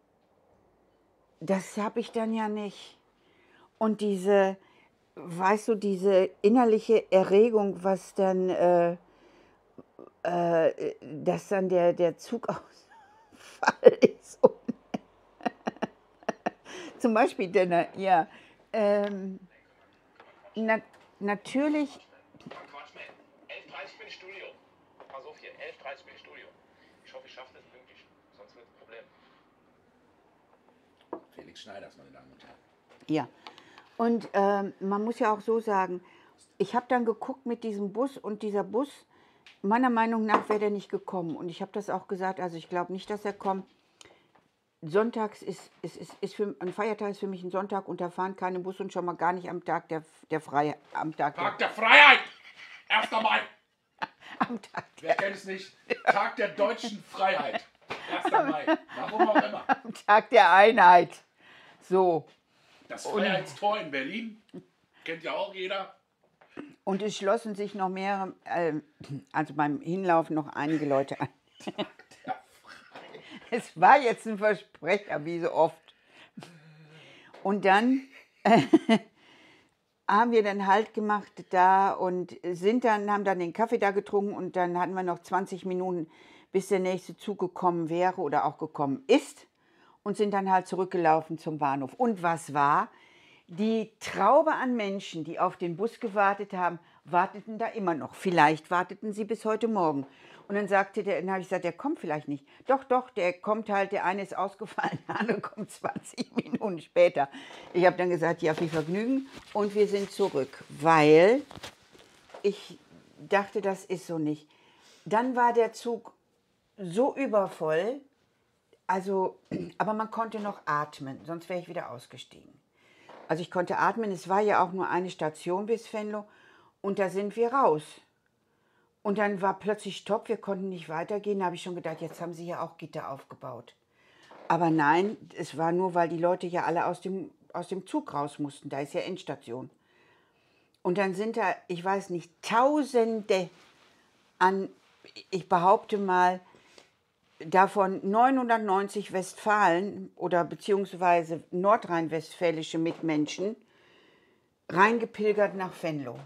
das habe ich dann ja nicht. Und diese, weißt du, diese innerliche Erregung, was dann, äh, äh, dass dann der, der Zugausfall ist. Und zum Beispiel, denn, ja, ähm, na, natürlich. Quatsch, man. elf Uhr dreißig bin ich Studio. Pass auf hier, elf Uhr dreißig bin ich Studio. Ich hoffe, ich schaffe das pünktlich, sonst wird es ein Problem. Felix Schneiders, meine Damen und Herren. Ja, und ähm, man muss ja auch so sagen, ich habe dann geguckt mit diesem Bus und dieser Bus, meiner Meinung nach wäre der nicht gekommen. Und ich habe das auch gesagt, also ich glaube nicht, dass er kommt. Sonntags ist, ist, ist, ist für, ein Feiertag ist für mich ein Sonntag und da fahren keine Busse und schon mal gar nicht am Tag der, der Freiheit. Am Tag, Tag der, der Freiheit! erster Mai! am Tag Wer kennt es nicht? Tag der deutschen Freiheit. erster Mai. Warum auch immer. am Tag der Einheit. So. Das Freiheitstor in Berlin. Kennt ja auch jeder. Und es schlossen sich noch mehrere, äh, also beim Hinlaufen noch einige Leute an. Es war jetzt ein Versprecher, wie so oft. Und dann äh, haben wir dann Halt gemacht da und sind dann, haben dann den Kaffee da getrunken und dann hatten wir noch zwanzig Minuten, bis der nächste Zug gekommen wäre oder auch gekommen ist und sind dann halt zurückgelaufen zum Bahnhof. Und was war? Die Traube an Menschen, die auf den Bus gewartet haben, warteten da immer noch. Vielleicht warteten sie bis heute Morgen. Und dann sagte der, dann habe ich gesagt, der kommt vielleicht nicht. Doch, doch, der kommt halt, der eine ist ausgefallen, der andere kommt zwanzig Minuten später. Ich habe dann gesagt, ja, viel Vergnügen und wir sind zurück, weil ich dachte, das ist so nicht. Dann war der Zug so übervoll, also, aber man konnte noch atmen, sonst wäre ich wieder ausgestiegen. Also ich konnte atmen, es war ja auch nur eine Station bis Venlo und da sind wir raus. Und dann war plötzlich Stopp, wir konnten nicht weitergehen. Da habe ich schon gedacht, jetzt haben sie hier auch Gitter aufgebaut. Aber nein, es war nur, weil die Leute ja alle aus dem, aus dem Zug raus mussten. Da ist ja Endstation. Und dann sind da, ich weiß nicht, Tausende an, ich behaupte mal, davon neunhundertneunzig Westfalen oder beziehungsweise nordrhein-westfälische Mitmenschen reingepilgert nach Venlo.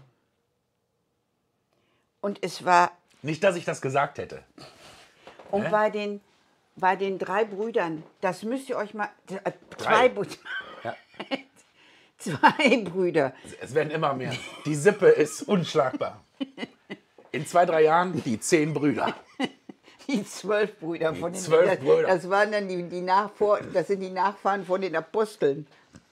Und es war... Nicht, dass ich das gesagt hätte. Und Hä? bei den, bei den drei Brüdern, das müsst ihr euch mal... Äh, zwei, Brü- Ja. zwei Brüder. Es werden immer mehr. Die Sippe ist unschlagbar. In zwei, drei Jahren die zehn Brüder. Die zwölf Brüder von den zwölf das, Brüder. Das waren dann die, die Nachvor, das sind die Nachfahren von den Aposteln.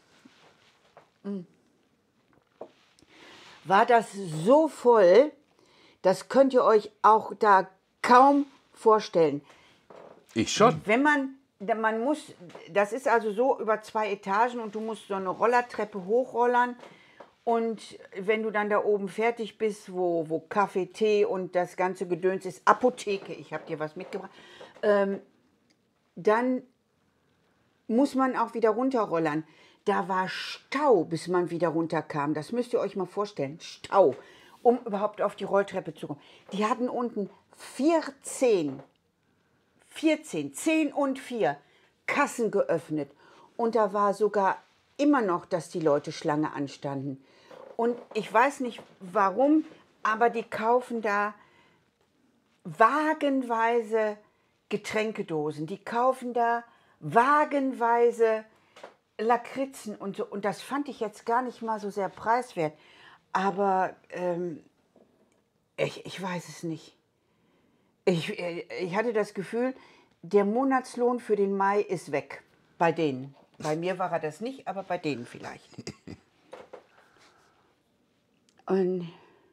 War das so voll, das könnt ihr euch auch da kaum vorstellen. Ich schon. Wenn man, man muss, das ist also so über zwei Etagen und du musst so eine Rollertreppe hochrollern. Und wenn du dann da oben fertig bist, wo, wo Kaffee, Tee und das ganze Gedöns ist, Apotheke, ich habe dir was mitgebracht, ähm, dann muss man auch wieder runterrollern. Da war Stau, bis man wieder runterkam. Das müsst ihr euch mal vorstellen. Stau, um überhaupt auf die Rolltreppe zu kommen. Die hatten unten vierzehn, vierzehn, zehn und vier Kassen geöffnet. Und da war sogar immer noch, dass die Leute Schlange anstanden. Und ich weiß nicht warum, aber die kaufen da wagenweise Getränkedosen. Die kaufen da wagenweise Lakritzen und so. Und das fand ich jetzt gar nicht mal so sehr preiswert. Aber ähm, ich, ich weiß es nicht. Ich, ich hatte das Gefühl, der Monatslohn für den Mai ist weg. Bei denen. Bei mir war er das nicht, aber bei denen vielleicht. Und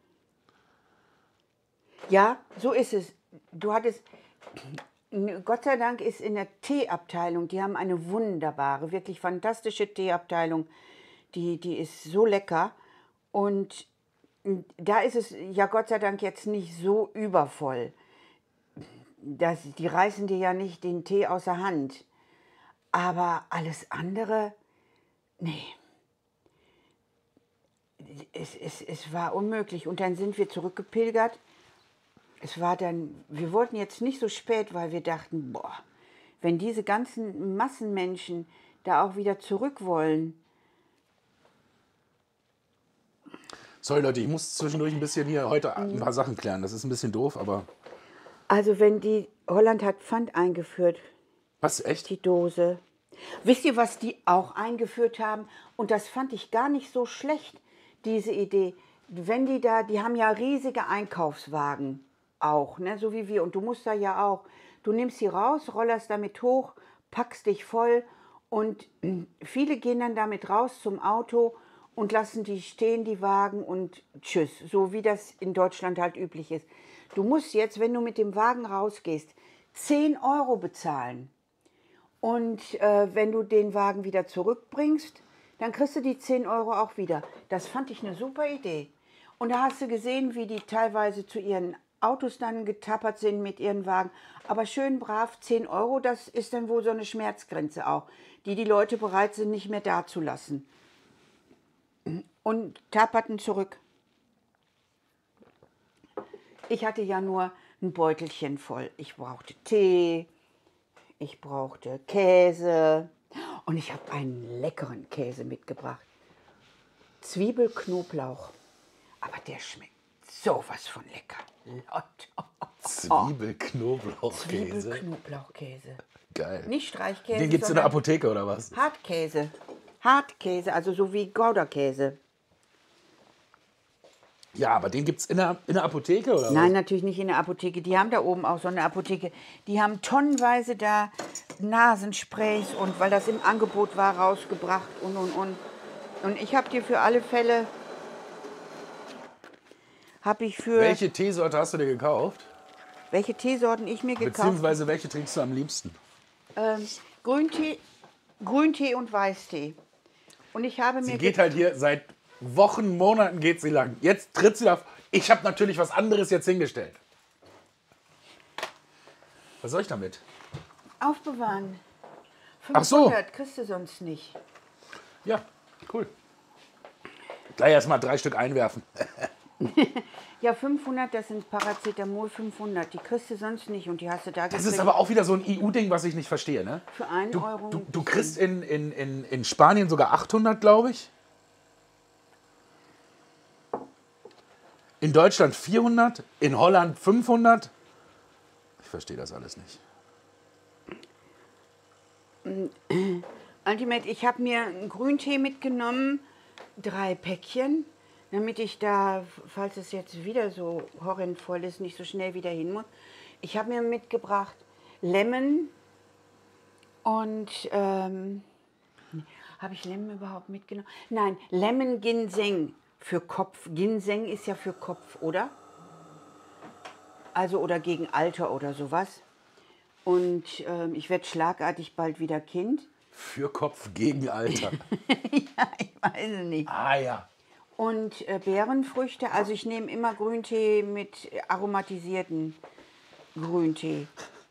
ja, so ist es. Du hattest, Gott sei Dank ist in der Teeabteilung, die haben eine wunderbare, wirklich fantastische Teeabteilung. Die, die ist so lecker. Und da ist es ja Gott sei Dank jetzt nicht so übervoll. Das, die reißen dir ja nicht den Tee aus der Hand. Aber alles andere, nee. Es, es, es war unmöglich. Und dann sind wir zurückgepilgert. Es war dann, wir wollten jetzt nicht so spät, weil wir dachten, boah, wenn diese ganzen Massenmenschen da auch wieder zurück wollen. Sorry Leute, ich muss zwischendurch ein bisschen hier heute ein paar Sachen klären. Das ist ein bisschen doof, aber... Also wenn die, Holland hat Pfand eingeführt. Was, echt? Die Dose. Wisst ihr, was die auch eingeführt haben? Und das fand ich gar nicht so schlecht, diese Idee. Wenn die da, die haben ja riesige Einkaufswagen auch, ne? So wie wir. Und du musst da ja auch, du nimmst sie raus, rollerst damit hoch, packst dich voll und viele gehen dann damit raus zum Auto und lassen die stehen, die Wagen und tschüss. So wie das in Deutschland halt üblich ist. Du musst jetzt, wenn du mit dem Wagen rausgehst, zehn Euro bezahlen. Und äh, wenn du den Wagen wieder zurückbringst, dann kriegst du die zehn Euro auch wieder. Das fand ich eine super Idee. Und da hast du gesehen, wie die teilweise zu ihren Autos dann getappert sind mit ihren Wagen. Aber schön brav, zehn Euro, das ist dann wohl so eine Schmerzgrenze auch, die die Leute bereit sind, nicht mehr dazulassen. Und tapperten zurück. Ich hatte ja nur ein Beutelchen voll. Ich brauchte Tee, ich brauchte Käse und ich habe einen leckeren Käse mitgebracht. Zwiebelknoblauch. Aber der schmeckt sowas von lecker. Zwiebelknoblauchkäse. Zwiebelknoblauchkäse. Geil. Nicht Streichkäse, Den gibt es in der sondern Apotheke oder was? Hartkäse. Hartkäse, also so wie Gouda-Käse. Ja, aber den gibt es in der, in der Apotheke oder Nein, was? natürlich nicht in der Apotheke. Die haben da oben auch so eine Apotheke. Die haben tonnenweise da Nasensprays und weil das im Angebot war, rausgebracht und und und. Und ich habe dir für alle Fälle, habe ich für, welche, Welche Teesorte hast du dir gekauft? welche Teesorten ich mir gekauft habe. Beziehungsweise welche trinkst du am liebsten? Ähm, Grüntee, Grüntee und Weißtee. Und ich habe Sie mir... geht halt hier seit Wochen, Monaten geht sie lang. Jetzt tritt sie auf. Ich habe natürlich was anderes jetzt hingestellt. Was soll ich damit? Aufbewahren. Ach so. fünfhundert kriegst du sonst nicht. Ja, cool. Gleich erstmal drei Stück einwerfen. Ja, fünfhundert, das sind Paracetamol fünfhundert. Die kriegst du sonst nicht und die hast du da Das gekriegt. ist aber auch wieder so ein E U-Ding, was ich nicht verstehe. Ne? Für einen Du, Euro. du, du kriegst in, in, in, in Spanien sogar achthundert, glaube ich. In Deutschland vierhundert. In Holland fünfhundert. Ich verstehe das alles nicht. Ultimate, ich habe mir einen Grüntee mitgenommen, drei Päckchen, damit ich da, falls es jetzt wieder so horrend voll ist, nicht so schnell wieder hin muss. Ich habe mir mitgebracht Lemon und, ähm, habe ich Lemon überhaupt mitgenommen? Nein, Lemon Ginseng für Kopf. Ginseng ist ja für Kopf, oder? Also oder gegen Alter oder sowas. Und ähm, ich werde schlagartig bald wieder Kind. Für Kopf gegen Alter. Ja, ich weiß es nicht. Ah ja. Und äh, Beerenfrüchte, also ich nehme immer Grüntee mit aromatisierten Grüntee.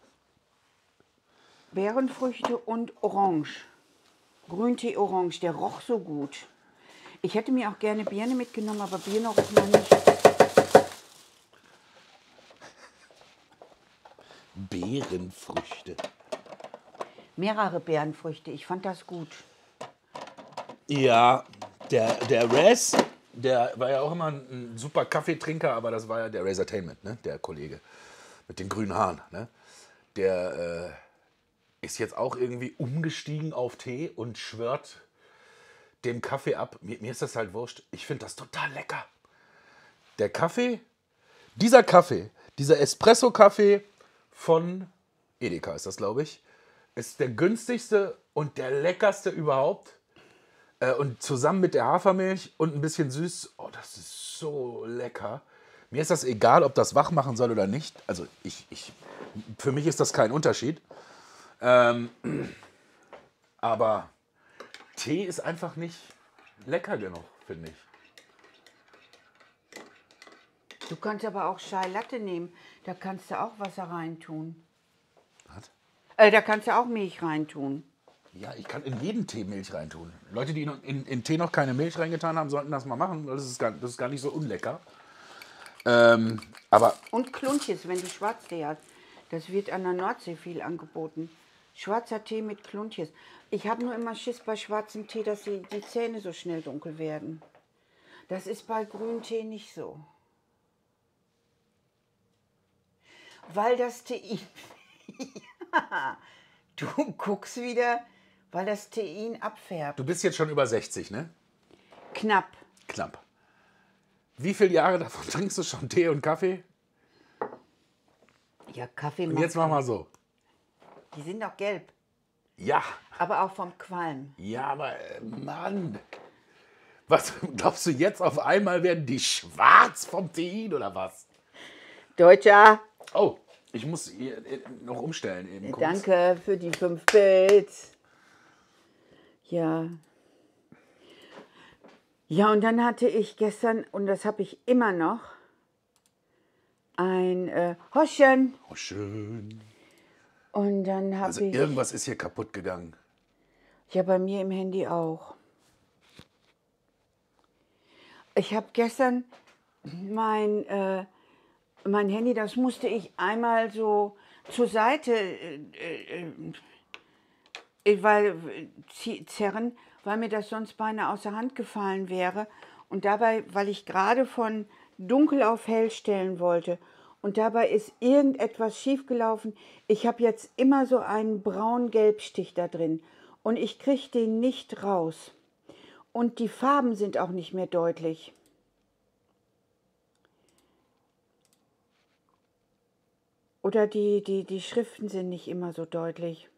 Beerenfrüchte und Orange. Grüntee Orange, der roch so gut. Ich hätte mir auch gerne Birne mitgenommen, aber Birne roch noch nicht. Beerenfrüchte. Mehrere Beerenfrüchte, ich fand das gut. Ja, der, der Raz, der war ja auch immer ein, ein super Kaffeetrinker, aber das war ja der Razertainment, ne? Der Kollege mit den grünen Haaren. Ne? Der äh, ist jetzt auch irgendwie umgestiegen auf Tee und schwört dem Kaffee ab. Mir, mir ist das halt wurscht. Ich finde das total lecker. Der Kaffee, dieser Kaffee, dieser Espresso-Kaffee von Edeka ist das, glaube ich, ist der günstigste und der leckerste überhaupt. Äh, und zusammen mit der Hafermilch und ein bisschen süß, oh, das ist so lecker. Mir ist das egal, ob das wach machen soll oder nicht. Also ich, ich, für mich ist das kein Unterschied. Ähm, aber Tee ist einfach nicht lecker genug, finde ich. Du kannst aber auch Chai Latte nehmen, da kannst du auch Wasser reintun. Was? Äh, da kannst du auch Milch reintun. Ja, ich kann in jeden Tee Milch reintun. Leute, die in, in, in Tee noch keine Milch reingetan haben, sollten das mal machen. Das ist gar, das ist gar nicht so unlecker. Ähm, aber Und Kluntjes, wenn du Schwarztee hast. Das wird an der Nordsee viel angeboten. Schwarzer Tee mit Kluntjes. Ich habe nur immer Schiss bei schwarzem Tee, dass die, die Zähne so schnell dunkel werden. Das ist bei Grüntee nicht so. Weil das Tein... Ja, du guckst wieder, weil das Tein abfärbt. du bist jetzt schon über sechzig, ne? Knapp. Knapp. Wie viele Jahre davon trinkst du schon Tee und Kaffee? Ja, Kaffee Und macht... jetzt mach mal so. Die sind auch gelb. Ja, Aber auch vom Qualm. ja, aber äh, Mann. Was glaubst du jetzt auf einmal werden die schwarz vom Tein oder was? Deutscher, Oh, ich muss hier äh, noch umstellen eben kurz. danke für die fünf Bits. Ja. Ja, und dann hatte ich gestern, und das habe ich immer noch, ein äh, Hoschen. Oh, schön. Und dann habe Also ich, irgendwas ist hier kaputt gegangen. ja, bei mir im Handy auch. Ich habe gestern mein, äh, mein Handy, das musste ich einmal so zur Seite äh, äh, weil, äh, zerren, weil mir das sonst beinahe aus der Hand gefallen wäre. Und dabei, weil ich gerade von dunkel auf hell stellen wollte. Und dabei ist irgendetwas schiefgelaufen. Ich habe jetzt immer so einen braun-gelb-Stich da drin. Und ich kriege den nicht raus. Und die Farben sind auch nicht mehr deutlich. Oder die, die, die Schriften sind nicht immer so deutlich.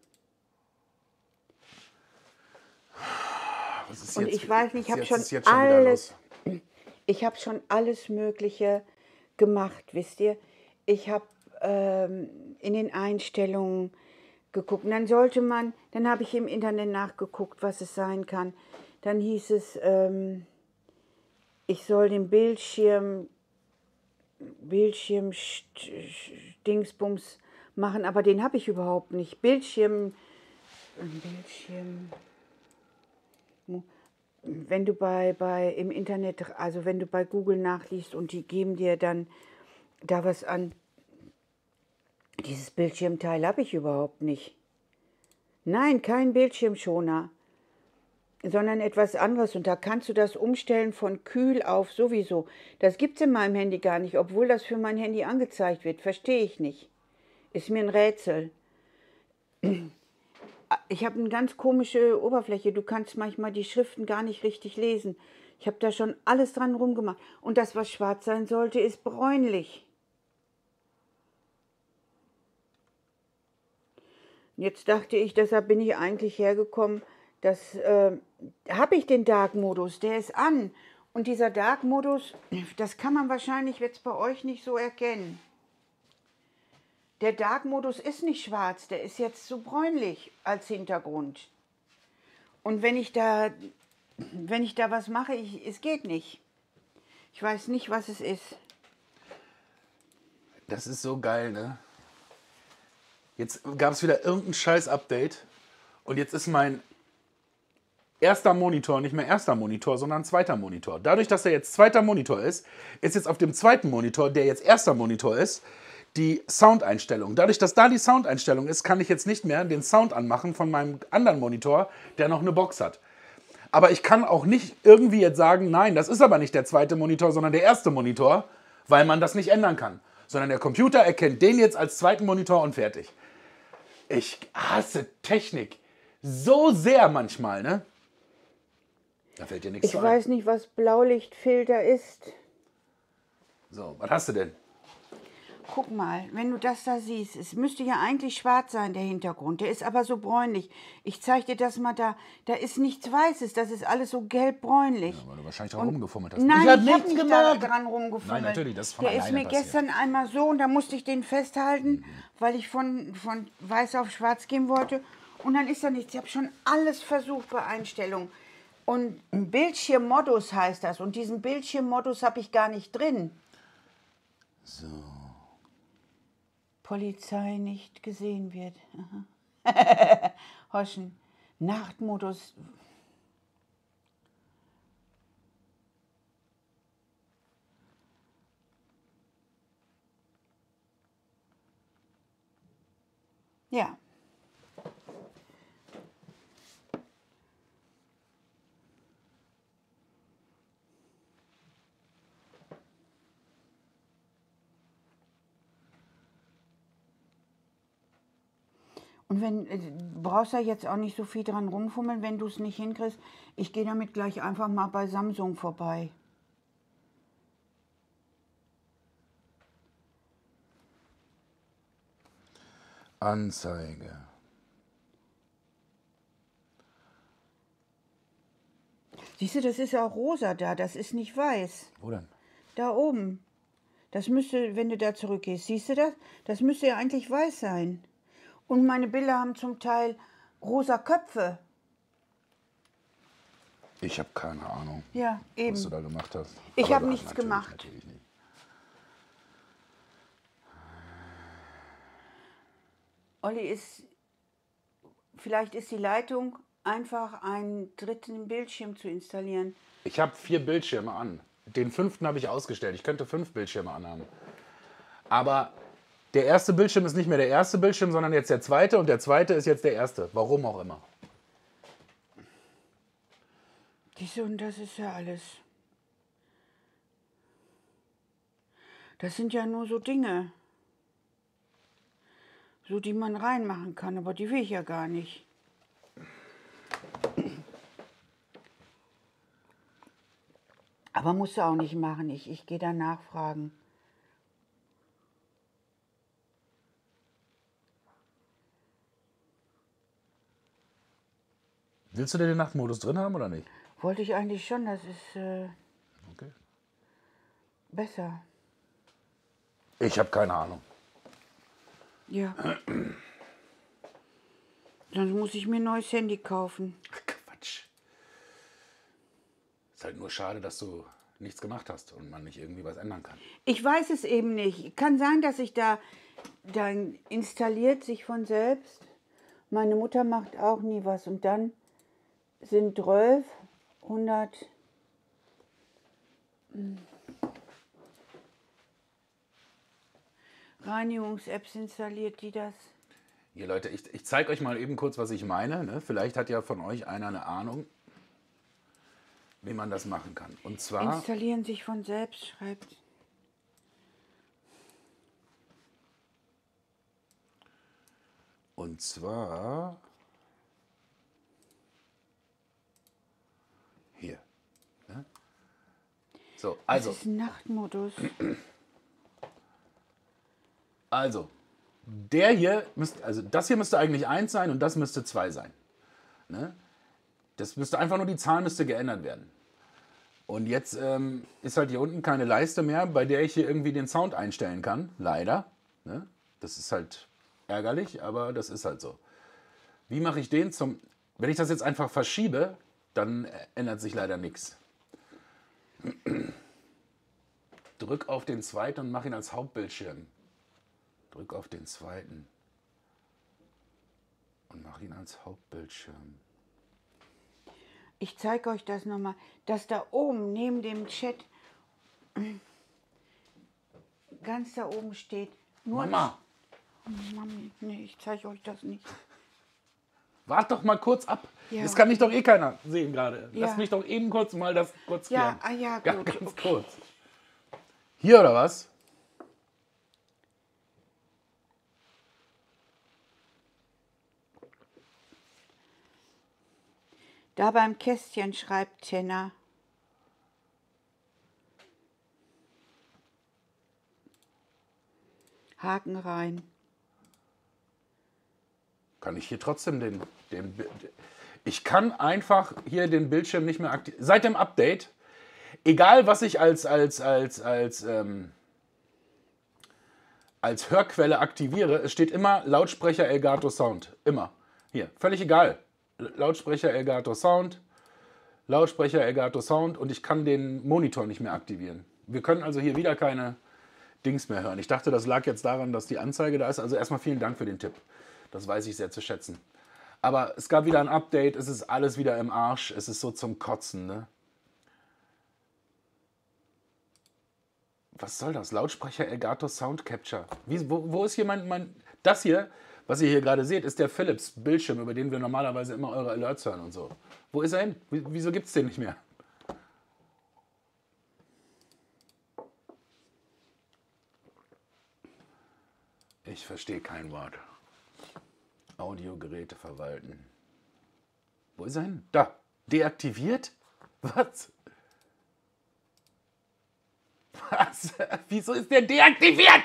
Was ist Und jetzt- ich weiß nicht, ich habe jetzt schon ist jetzt schon wieder alles, los. ich habe schon alles Mögliche gemacht, wisst ihr. Ich habe ähm, in den Einstellungen geguckt. Und dann sollte man, dann habe ich im Internet nachgeguckt, was es sein kann. Dann hieß es, ähm, ich soll den Bildschirm, Bildschirm, Dingsbums machen, aber den habe ich überhaupt nicht. Bildschirm, Bildschirm, wenn du bei, bei im Internet, also wenn du bei Google nachliest und die geben dir dann da was an, dieses Bildschirmteil habe ich überhaupt nicht. Nein, kein Bildschirmschoner, sondern etwas anderes. Und da kannst du das umstellen von kühl auf sowieso. Das gibt es in meinem Handy gar nicht, obwohl das für mein Handy angezeigt wird. Verstehe ich nicht. Ist mir ein Rätsel. Ich habe eine ganz komische Oberfläche. Du kannst manchmal die Schriften gar nicht richtig lesen. Ich habe da schon alles dran rumgemacht. Und das, was schwarz sein sollte, ist bräunlich. Jetzt dachte ich, deshalb bin ich eigentlich hergekommen, dass äh, habe ich den Dark-Modus, der ist an. Und dieser Dark-Modus, das kann man wahrscheinlich jetzt bei euch nicht so erkennen. Der Dark-Modus ist nicht schwarz, der ist jetzt so bräunlich als Hintergrund. Und wenn ich da, wenn ich da was mache, ich, es geht nicht. Ich weiß nicht, was es ist. Das ist so geil, ne? Jetzt gab es wieder irgendein Scheiß-Update und jetzt ist mein erster Monitor nicht mehr erster Monitor, sondern zweiter Monitor. Dadurch, dass er jetzt zweiter Monitor ist, ist jetzt auf dem zweiten Monitor, der jetzt erster Monitor ist, die Soundeinstellung. Dadurch, dass da die Soundeinstellung ist, kann ich jetzt nicht mehr den Sound anmachen von meinem anderen Monitor, der noch eine Box hat. Aber ich kann auch nicht irgendwie jetzt sagen, nein, das ist aber nicht der zweite Monitor, sondern der erste Monitor, weil man das nicht ändern kann. Sondern der Computer erkennt den jetzt als zweiten Monitor und fertig. Ich hasse Technik so sehr manchmal, ne? Da fällt dir nichts Ich zu ein. weiß nicht, was Blaulichtfilter ist. So, was hast du denn? Guck mal, wenn du das da siehst, es müsste ja eigentlich schwarz sein, der Hintergrund. Der ist aber so bräunlich. Ich zeige dir das mal da. Da ist nichts Weißes, das ist alles so gelb-bräunlich. Ja, weil du wahrscheinlich auch rumgefummelt hast. Nein, ich hab ich habe nichts nicht da gemacht. dran rumgefummelt. Nein, natürlich, das ist von Der ist alleine mir passiert. gestern einmal so und da musste ich den festhalten, weil ich von, von weiß auf schwarz gehen wollte. Und dann ist da nichts. Ich habe schon alles versucht bei Einstellungen. Und Bildschirmmodus heißt das. Und diesen Bildschirmmodus habe ich gar nicht drin. So. Polizei nicht gesehen wird. Aha. Hoschen. Nachtmodus. Ja. Und wenn, du brauchst ja jetzt auch nicht so viel dran rumfummeln, wenn du es nicht hinkriegst. Ich gehe damit gleich einfach mal bei Samsung vorbei. Anzeige. Siehst du, das ist ja auch rosa da, das ist nicht weiß. Wo denn? Da oben. Das müsste, wenn du da zurückgehst, siehst du das? Das müsste ja eigentlich weiß sein. Und meine Bilder haben zum Teil rosa Köpfe. Ich habe keine Ahnung, Ja, eben. was du da gemacht hast. Ich Aber habe du- nichts natürlich, gemacht. Natürlich nicht. Olli, ist, vielleicht ist die Leitung, einfach einen dritten Bildschirm zu installieren. Ich habe vier Bildschirme an. Den fünften habe ich ausgestellt. Ich könnte fünf Bildschirme anhaben. Aber der erste Bildschirm ist nicht mehr der erste Bildschirm, sondern jetzt der zweite. Und der zweite ist jetzt der erste. Warum auch immer. Siehst du, und das ist ja alles. Das sind ja nur so Dinge, so die man reinmachen kann, aber die will ich ja gar nicht. Aber musst du auch nicht machen, ich, ich gehe da nachfragen. Willst du denn den Nachtmodus drin haben oder nicht? Wollte ich eigentlich schon, das ist äh, Okay. besser. Ich habe keine Ahnung. Ja. Sonst muss ich mir ein neues Handy kaufen. Ach, Quatsch. Ist halt nur schade, dass du nichts gemacht hast und man nicht irgendwie was ändern kann. Ich weiß es eben nicht. Kann sein, dass ich da, dann installiert sich von selbst. Meine Mutter macht auch nie was. Und dann sind zwölf, hundert... Reinigungs-Apps installiert, die das... Hier Leute, ich, ich zeige euch mal eben kurz, was ich meine. Ne? Vielleicht hat ja von euch einer eine Ahnung, wie man das machen kann. Und zwar... Installieren sich von selbst, schreibt. Und zwar... Hier. Ne? So, also... Das ist ein Nachtmodus. Also, der hier müsste, also das hier müsste eigentlich eins sein und das müsste zwei sein. Ne? Das müsste einfach nur, die Zahl müsste geändert werden. Und jetzt ähm, ist halt hier unten keine Leiste mehr, bei der ich hier irgendwie den Sound einstellen kann. Leider. Ne? Das ist halt ärgerlich, aber das ist halt so. Wie mache ich den zum... Wenn ich das jetzt einfach verschiebe, dann ändert sich leider nichts. Drück auf den zweiten und mach ihn als Hauptbildschirm. Drück auf den zweiten und mach ihn als Hauptbildschirm. Ich zeige euch das nochmal, dass da oben neben dem Chat ganz da oben steht. Nur Mama, Mami, nee, ich zeige euch das nicht. wart doch mal kurz ab. Ja. Das kann mich doch eh keiner sehen gerade. Lass Ja. mich doch eben kurz mal das kurz Ja, klären. ah ja, Ga- gut. Ganz Okay. kurz. Hier oder was? Da beim Kästchen schreibt Tenner. Haken rein. Kann ich hier trotzdem den, den... Bi- Ich kann einfach hier den Bildschirm nicht mehr aktivieren. Seit dem Update, egal was ich als, als, als, als, ähm, als Hörquelle aktiviere, es steht immer Lautsprecher Elgato Sound. Immer. Hier, völlig egal. Lautsprecher Elgato Sound, Lautsprecher Elgato Sound und ich kann den Monitor nicht mehr aktivieren. Wir können also hier wieder keine Dings mehr hören. Ich dachte, das lag jetzt daran, dass die Anzeige da ist. Also erstmal vielen Dank für den Tipp. Das weiß ich sehr zu schätzen. Aber es gab wieder ein Update, es ist alles wieder im Arsch, es ist so zum Kotzen, ne? Was soll das? Lautsprecher Elgato Sound Capture. Wie, wo, wo ist hier mein, mein... Das hier, was ihr hier gerade seht, ist der Philips Bildschirm, über den wir normalerweise immer eure Alerts hören und so. Wo ist er hin? Wie- Wieso gibt es den nicht mehr? Ich verstehe kein Wort. Audiogeräte verwalten. Wo ist er hin? Da. Deaktiviert? Was? Was? Wieso ist der deaktiviert?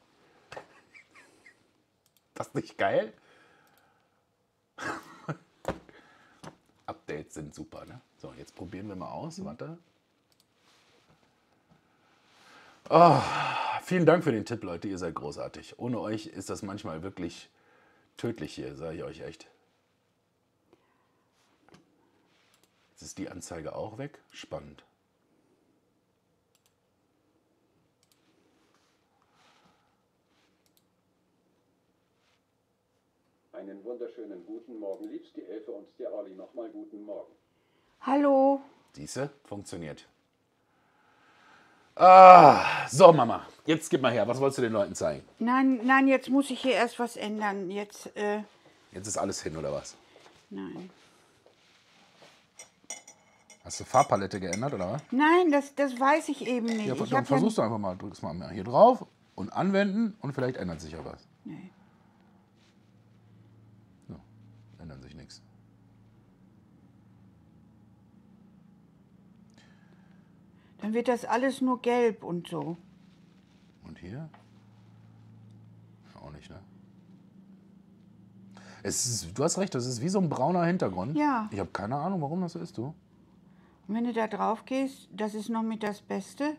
Das ist nicht geil? Updates sind super, ne? So, jetzt probieren wir mal aus. Warte. Oh, vielen Dank für den Tipp, Leute. Ihr seid großartig. Ohne euch ist das manchmal wirklich tödlich hier, sage ich euch echt. Jetzt ist die Anzeige auch weg. Spannend. Einen wunderschönen guten Morgen, liebst die Elfe und der Olli. Nochmal guten Morgen. Hallo. Siehste? Funktioniert. Ah, so, Mama. Jetzt gib mal her. Was wolltest du den Leuten zeigen? Nein, nein, jetzt muss ich hier erst was ändern. Jetzt, äh, Jetzt ist alles hin, oder was? nein. Hast du Farbpalette geändert, oder was? Nein, das, das weiß ich eben nicht. Ja, ich dann hab versuchst du einfach mal. Drückst mal hier drauf und anwenden und vielleicht ändert sich ja was. Nee. So, ändert sich nichts. Dann wird das alles nur gelb und so. Und hier? Auch nicht, ne? Es ist, du hast recht, das ist wie so ein brauner Hintergrund. Ja. Ich habe keine Ahnung, warum das so ist, du. Und wenn du da drauf gehst, das ist noch mit das Beste.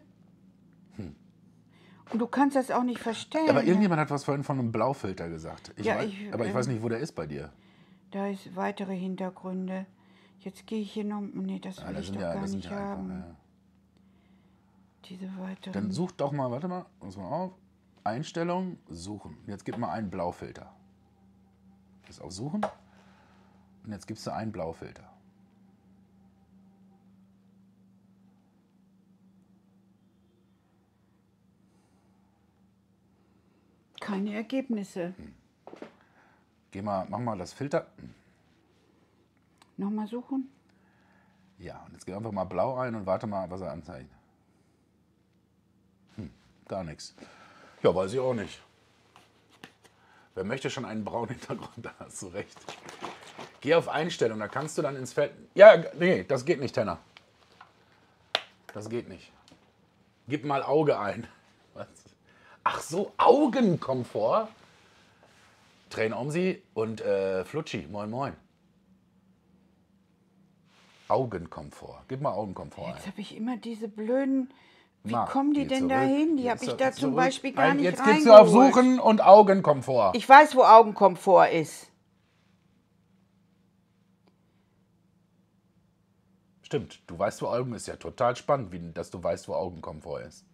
Und du kannst das auch nicht verstellen. Aber ne? irgendjemand hat was vorhin von einem Blaufilter gesagt. Ich Ja, weiß, ich, aber ich ähm, weiß nicht, wo der ist bei dir. Da ist weitere Hintergründe. Jetzt gehe ich hier noch. Nee, das will Ja, das ich sind doch ja, gar das sind nicht ja einfach, haben. ja. Diese weiteren. Dann such doch mal, warte mal, pass mal auf. Einstellung, suchen. Jetzt gib mal einen Blaufilter. Jetzt auf Suchen. Und jetzt gibst du einen Blaufilter. Keine Ergebnisse. Hm. Geh mal, mach mal das Filter. Nochmal suchen. Ja, und jetzt geh einfach mal blau ein und warte mal, was er anzeigt. Hm, gar nichts. Ja, weiß ich auch nicht. Wer möchte schon einen braunen Hintergrund? Da hast du recht. Geh auf Einstellung, da kannst du dann ins Feld. Ja, nee, das geht nicht, Tenner. Das geht nicht. Gib mal Auge ein. Was? Ach so, Augenkomfort. Train Omsi und äh, Flutschi, moin moin. Augenkomfort. Gib mal Augenkomfort ein. Jetzt habe ich immer diese blöden. Wie Ma, kommen die geh denn zurück. da hin? Die Geh habe ich zurück, da zum zurück. Beispiel gar Nein, nicht jetzt gehst du auf reingeholt. Suchen und Augenkomfort. Ich weiß, wo Augenkomfort ist. Stimmt, du weißt, wo Augen ist. Ja total spannend, wie, dass du weißt, wo Augenkomfort ist.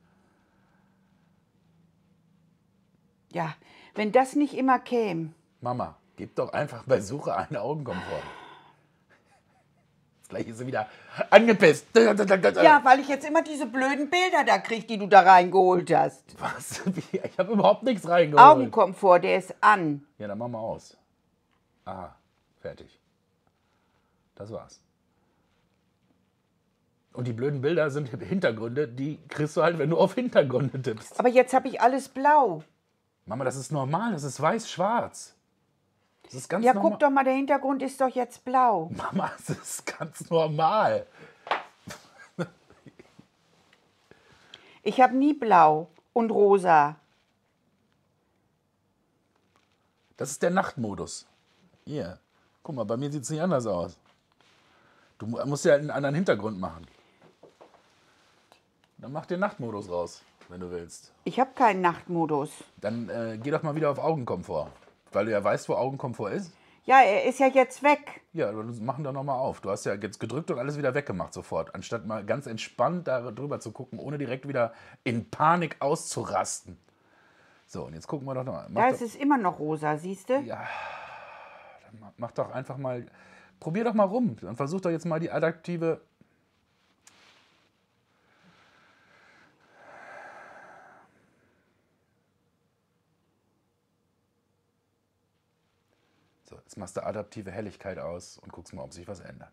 Ja, wenn das nicht immer käme. Mama, gib doch einfach bei Suche einen Augenkomfort. Gleich ist sie wieder angepisst. Ja, weil ich jetzt immer diese blöden Bilder da kriege, die du da reingeholt hast. Was? Ich habe überhaupt nichts reingeholt. Augenkomfort, der ist an. Ja, dann machen wir aus. Aha, fertig. Das war's. Und die blöden Bilder sind Hintergründe, die kriegst du halt, wenn du auf Hintergründe tippst. Aber jetzt habe ich alles blau. Mama, das ist normal, das ist weiß-schwarz. Das ist ganz Ja, normal. guck doch mal, der Hintergrund ist doch jetzt blau. Mama, das ist ganz normal. Ich habe nie blau und rosa. Das ist der Nachtmodus. Hier, guck mal, bei mir sieht es nicht anders aus. Du musst ja einen anderen Hintergrund machen. Dann mach den Nachtmodus raus, wenn du willst. Ich habe keinen Nachtmodus. Dann äh, geh doch mal wieder auf Augenkomfort. Weil du ja weißt, wo Augenkomfort ist. Ja, er ist ja jetzt weg. Ja, wir machen da nochmal auf. Du hast ja jetzt gedrückt und alles wieder weggemacht sofort. Anstatt mal ganz entspannt darüber zu gucken, ohne direkt wieder in Panik auszurasten. So, und jetzt gucken wir doch nochmal. Da ist es immer noch rosa, siehst du? Ja, dann mach- mach doch einfach mal, probier doch mal rum. Dann versuch doch jetzt mal die adaptive... So, jetzt machst du adaptive Helligkeit aus und guckst mal, ob sich was ändert.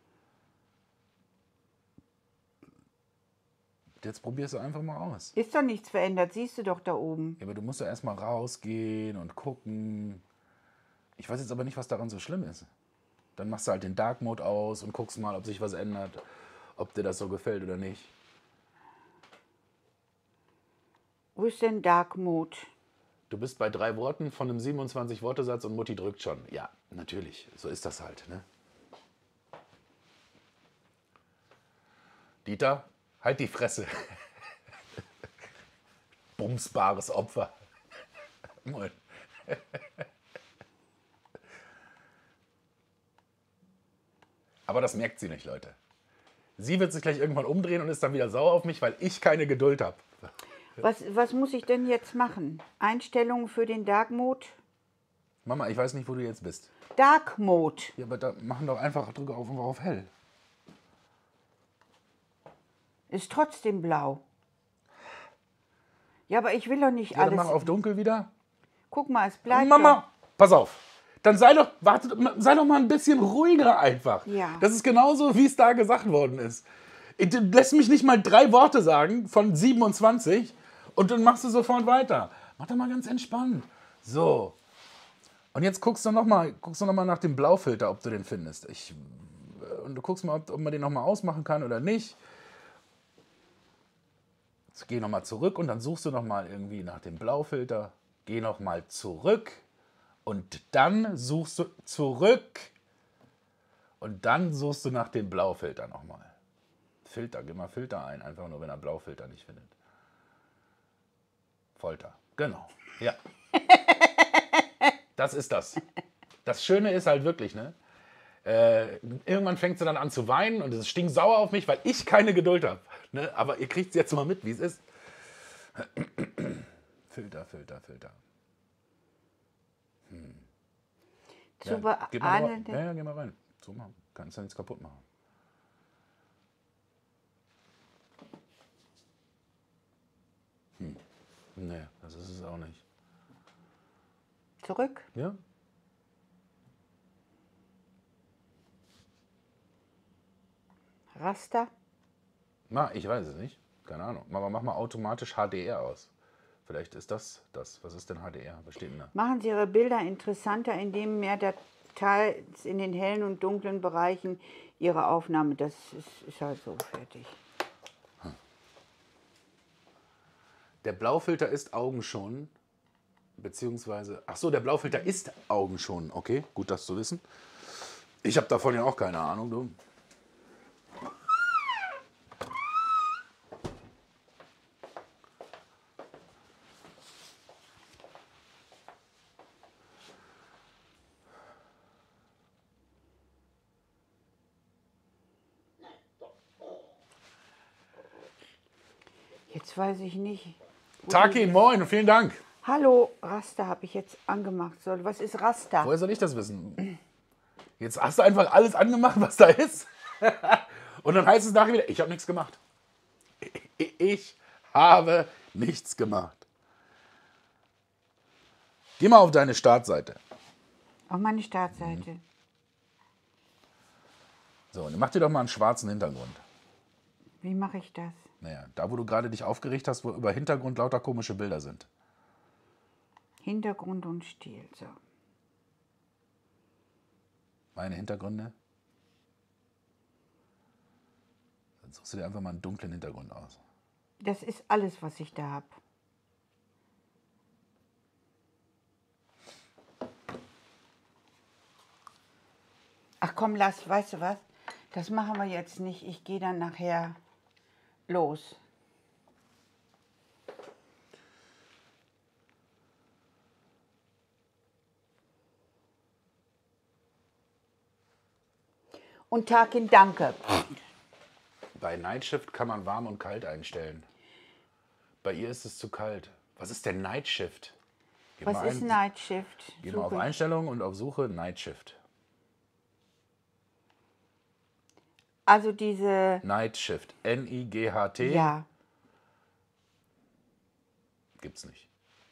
Jetzt probierst du einfach mal aus. Ist doch nichts verändert, siehst du doch da oben. Ja, aber du musst ja erstmal rausgehen und gucken. Ich weiß jetzt aber nicht, was daran so schlimm ist. Dann machst du halt den Dark Mode aus und guckst mal, ob sich was ändert, ob dir das so gefällt oder nicht. Wo ist denn Dark Mode? Du bist bei drei Worten von einem siebenundzwanzig-Worte-Satz und Mutti drückt schon. Ja, natürlich, so ist das halt. Ne? Dieter, halt die Fresse. Bumsbares Opfer. Moin. Aber das merkt sie nicht, Leute. Sie wird sich gleich irgendwann umdrehen und ist dann wieder sauer auf mich, weil ich keine Geduld habe. Was, was muss ich denn jetzt machen? Einstellungen für den Dark Mode? Mama, ich weiß nicht, wo du jetzt bist. Dark Mode. Ja, aber da machen doch einfach, drücke auf, auf hell. Ist trotzdem blau. Ja, aber ich will doch nicht Ja, dann alles. mach auf dunkel wieder. Guck mal, es bleibt. Mama, pass auf. Dann sei doch, warte, sei doch mal ein bisschen ruhiger einfach. Ja. Das ist genauso, wie es da gesagt worden ist. Du lässt mich nicht mal drei Worte sagen von siebenundzwanzig und dann machst du sofort weiter. Mach doch mal ganz entspannt. So. Und jetzt guckst du nochmal noch mal nach dem Blaufilter, ob du den findest. Ich, und du guckst mal, ob, ob man den nochmal ausmachen kann oder nicht. Jetzt geh nochmal zurück und dann suchst du nochmal irgendwie nach dem Blaufilter. Geh nochmal zurück und dann suchst du zurück und dann suchst du nach dem Blaufilter nochmal. Filter, gib mal Filter ein, einfach nur, wenn er Blaufilter nicht findet. Folter, genau, ja. Das ist das. das Schöne ist halt wirklich, ne? Äh, irgendwann fängt sie dann an zu weinen und es stinkt sauer auf mich, weil ich keine Geduld habe. Ne? Aber ihr kriegt es jetzt mal mit, wie es ist. Filter, Filter, Filter. Hm. Zu Ja, geh mal rein. beahnende- Ja, ja, geh mal rein. So machen. Kannst ja nichts kaputt machen. Hm. Nee, das ist es auch nicht. Zurück. Ja? Raster. Na, ich weiß es nicht. Keine Ahnung. Aber mach mal automatisch H D R aus. Vielleicht ist das das. Was ist denn H D R? Was steht denn da? Machen Sie Ihre Bilder interessanter, indem mehr Details in den hellen und dunklen Bereichen Ihrer Aufnahme. Das ist, ist halt so fertig. Der Blaufilter ist Augenschonen. Beziehungsweise. Ach so, der Blaufilter ist Augenschonen. Okay, gut, das zu wissen. Ich habe davon ja auch keine Ahnung, du. Jetzt weiß ich nicht. wo Taki, die- moin und vielen Dank. Hallo, Raster habe ich jetzt angemacht. Soll- Was ist Raster? Woher soll ich das wissen? Jetzt hast du einfach alles angemacht, was da ist. Und dann heißt es nachher wieder, ich habe nichts gemacht. Ich habe nichts gemacht. Geh mal auf deine Startseite. Auf meine Startseite. So, und mach dir doch mal einen schwarzen Hintergrund. Wie mache ich das? Naja, da wo du gerade dich aufgeregt hast, wo über Hintergrund lauter komische Bilder sind. Hintergrund und Stil. So. Meine Hintergründe. Dann suchst du dir einfach mal einen dunklen Hintergrund aus. Das ist alles, was ich da habe. Ach komm, lass, weißt du was? Das machen wir jetzt nicht. Ich gehe dann nachher los. Und Takin, danke. Bei Night Shift kann man warm und kalt einstellen. Bei ihr ist es zu kalt. Was ist denn Night Shift? Geh Was mal ist ein- Night Shift? Geh mal auf Suche ich. Einstellungen und auf Suche Night Shift. Also diese, Night Shift. N I G H T. ja, Gibt's nicht.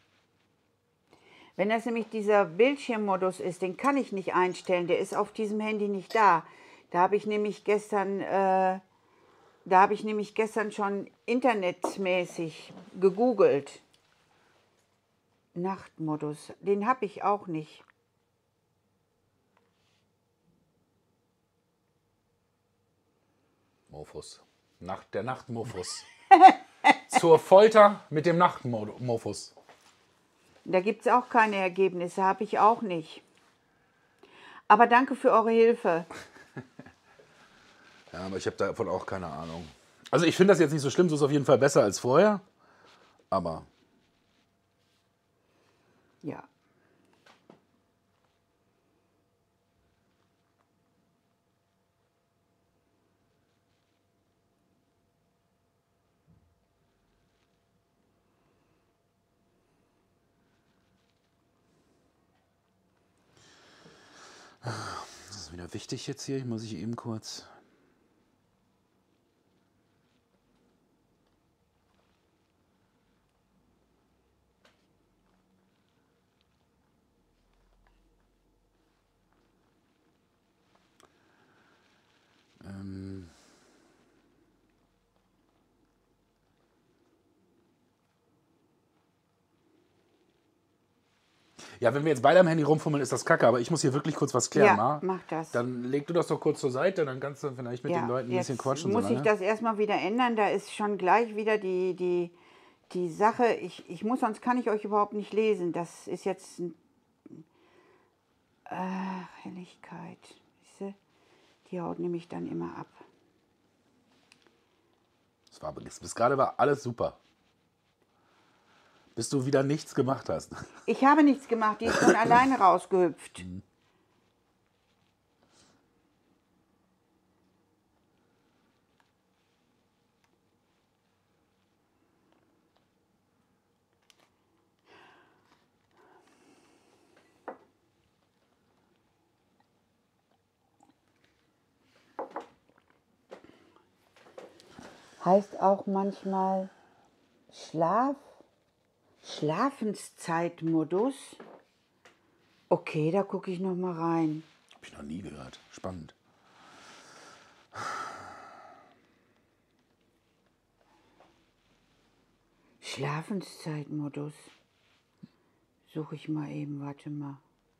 wenn das nämlich dieser Bildschirmmodus ist, den kann ich nicht einstellen, der ist auf diesem Handy nicht da. Da habe ich nämlich gestern, äh, da habe ich nämlich gestern schon internetmäßig gegoogelt. Nachtmodus, den habe ich auch nicht. Mofus. Nacht, der Nachtmofus. Zur Folter mit dem Nachtmofus. Da gibt es auch keine Ergebnisse, habe ich auch nicht. Aber danke für eure Hilfe. Ja, aber ich habe davon auch keine Ahnung. Also ich finde das jetzt nicht so schlimm, so ist auf jeden Fall besser als vorher. Aber Ja. das ist wieder wichtig jetzt hier. Ich muss ich eben kurz. Ähm Ja, wenn wir jetzt beide am Handy rumfummeln, ist das kacke, aber ich muss hier wirklich kurz was klären. Ja, Ma. mach das. Dann leg du das doch kurz zur Seite, dann kannst du vielleicht mit Ja, den Leuten ein bisschen jetzt quatschen. muss so ich lange. das erstmal wieder ändern. Da ist schon gleich wieder die, die, die Sache. Ich, ich muss, sonst kann ich euch überhaupt nicht lesen. Das ist jetzt ein, äh, Helligkeit. Siehste? Die haut nämlich dann immer ab. Das war, bis, bis gerade war alles super. Bis du wieder nichts gemacht hast. Ich habe nichts gemacht. Die ist von alleine rausgehüpft. Heißt auch manchmal Schlaf, Schlafenszeitmodus. Okay, da gucke ich noch mal rein. Habe ich noch nie gehört. Spannend. Schlafenszeitmodus. Suche ich mal eben, warte mal.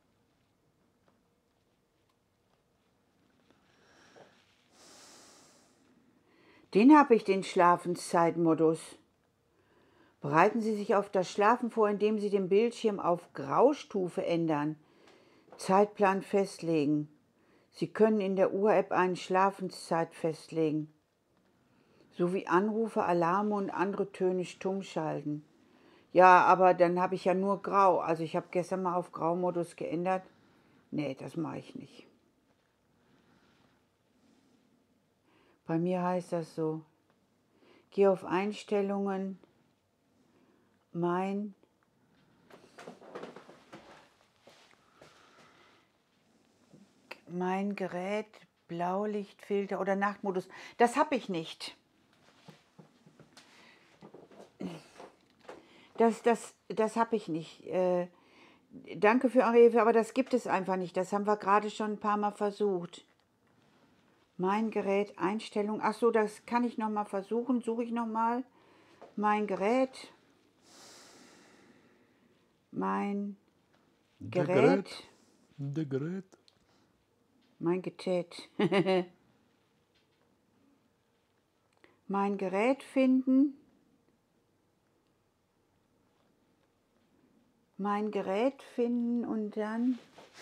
Den habe ich, den Schlafenszeitmodus. Bereiten Sie sich auf das Schlafen vor, indem Sie den Bildschirm auf Graustufe ändern. Zeitplan festlegen. Sie können in der Uhr-App eine Schlafenszeit festlegen. Sowie Anrufe, Alarme und andere Töne stumm schalten. Ja, aber dann habe ich ja nur Grau. Also ich habe gestern mal auf Graumodus geändert. Nee, das mache ich nicht. Bei mir heißt das so. Geh auf Einstellungen. Mein mein Gerät, Blaulichtfilter oder Nachtmodus. Das habe ich nicht. Das, das, das habe ich nicht. Äh, danke für eure Hilfe, aber das gibt es einfach nicht. Das haben wir gerade schon ein paar Mal versucht. Mein Gerät, Einstellung. Ach so, das kann ich noch mal versuchen. Suche ich noch mal. Mein Gerät. Mein Gerät. Der Gerät. Mein Gerät. Mein Gerät finden. Mein Gerät finden und dann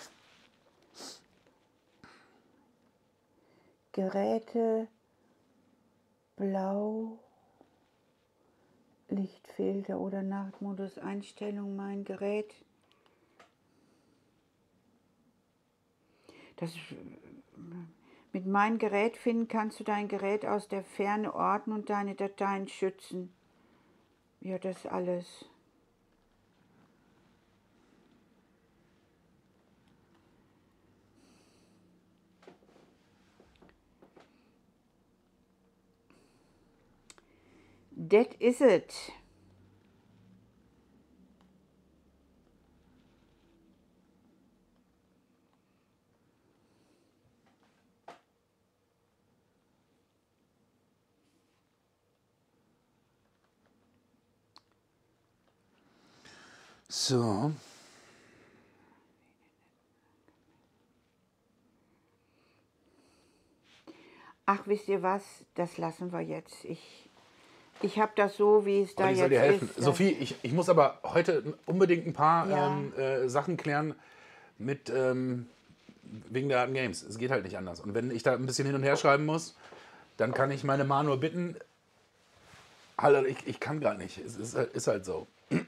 Geräte, Blau, Lichtfilter oder Nachtmodus, Einstellung, mein Gerät. Das, mit mein Gerät finden kannst du dein Gerät aus der Ferne orten und deine Dateien schützen. Ja, das alles. That is it. So. Ach, wisst ihr was? Das lassen wir jetzt. Ich, ich habe das so, wie es da Aber ich soll jetzt dir helfen. ist. Sophie, ich, ich muss aber heute unbedingt ein paar Ja. ähm, äh, Sachen klären mit ähm, wegen der Art Games. Es geht halt nicht anders. Und wenn ich da ein bisschen hin und her schreiben muss, dann kann ich meine Ma nur bitten. Alter, ich, ich kann gar nicht. Es ist, ist halt so.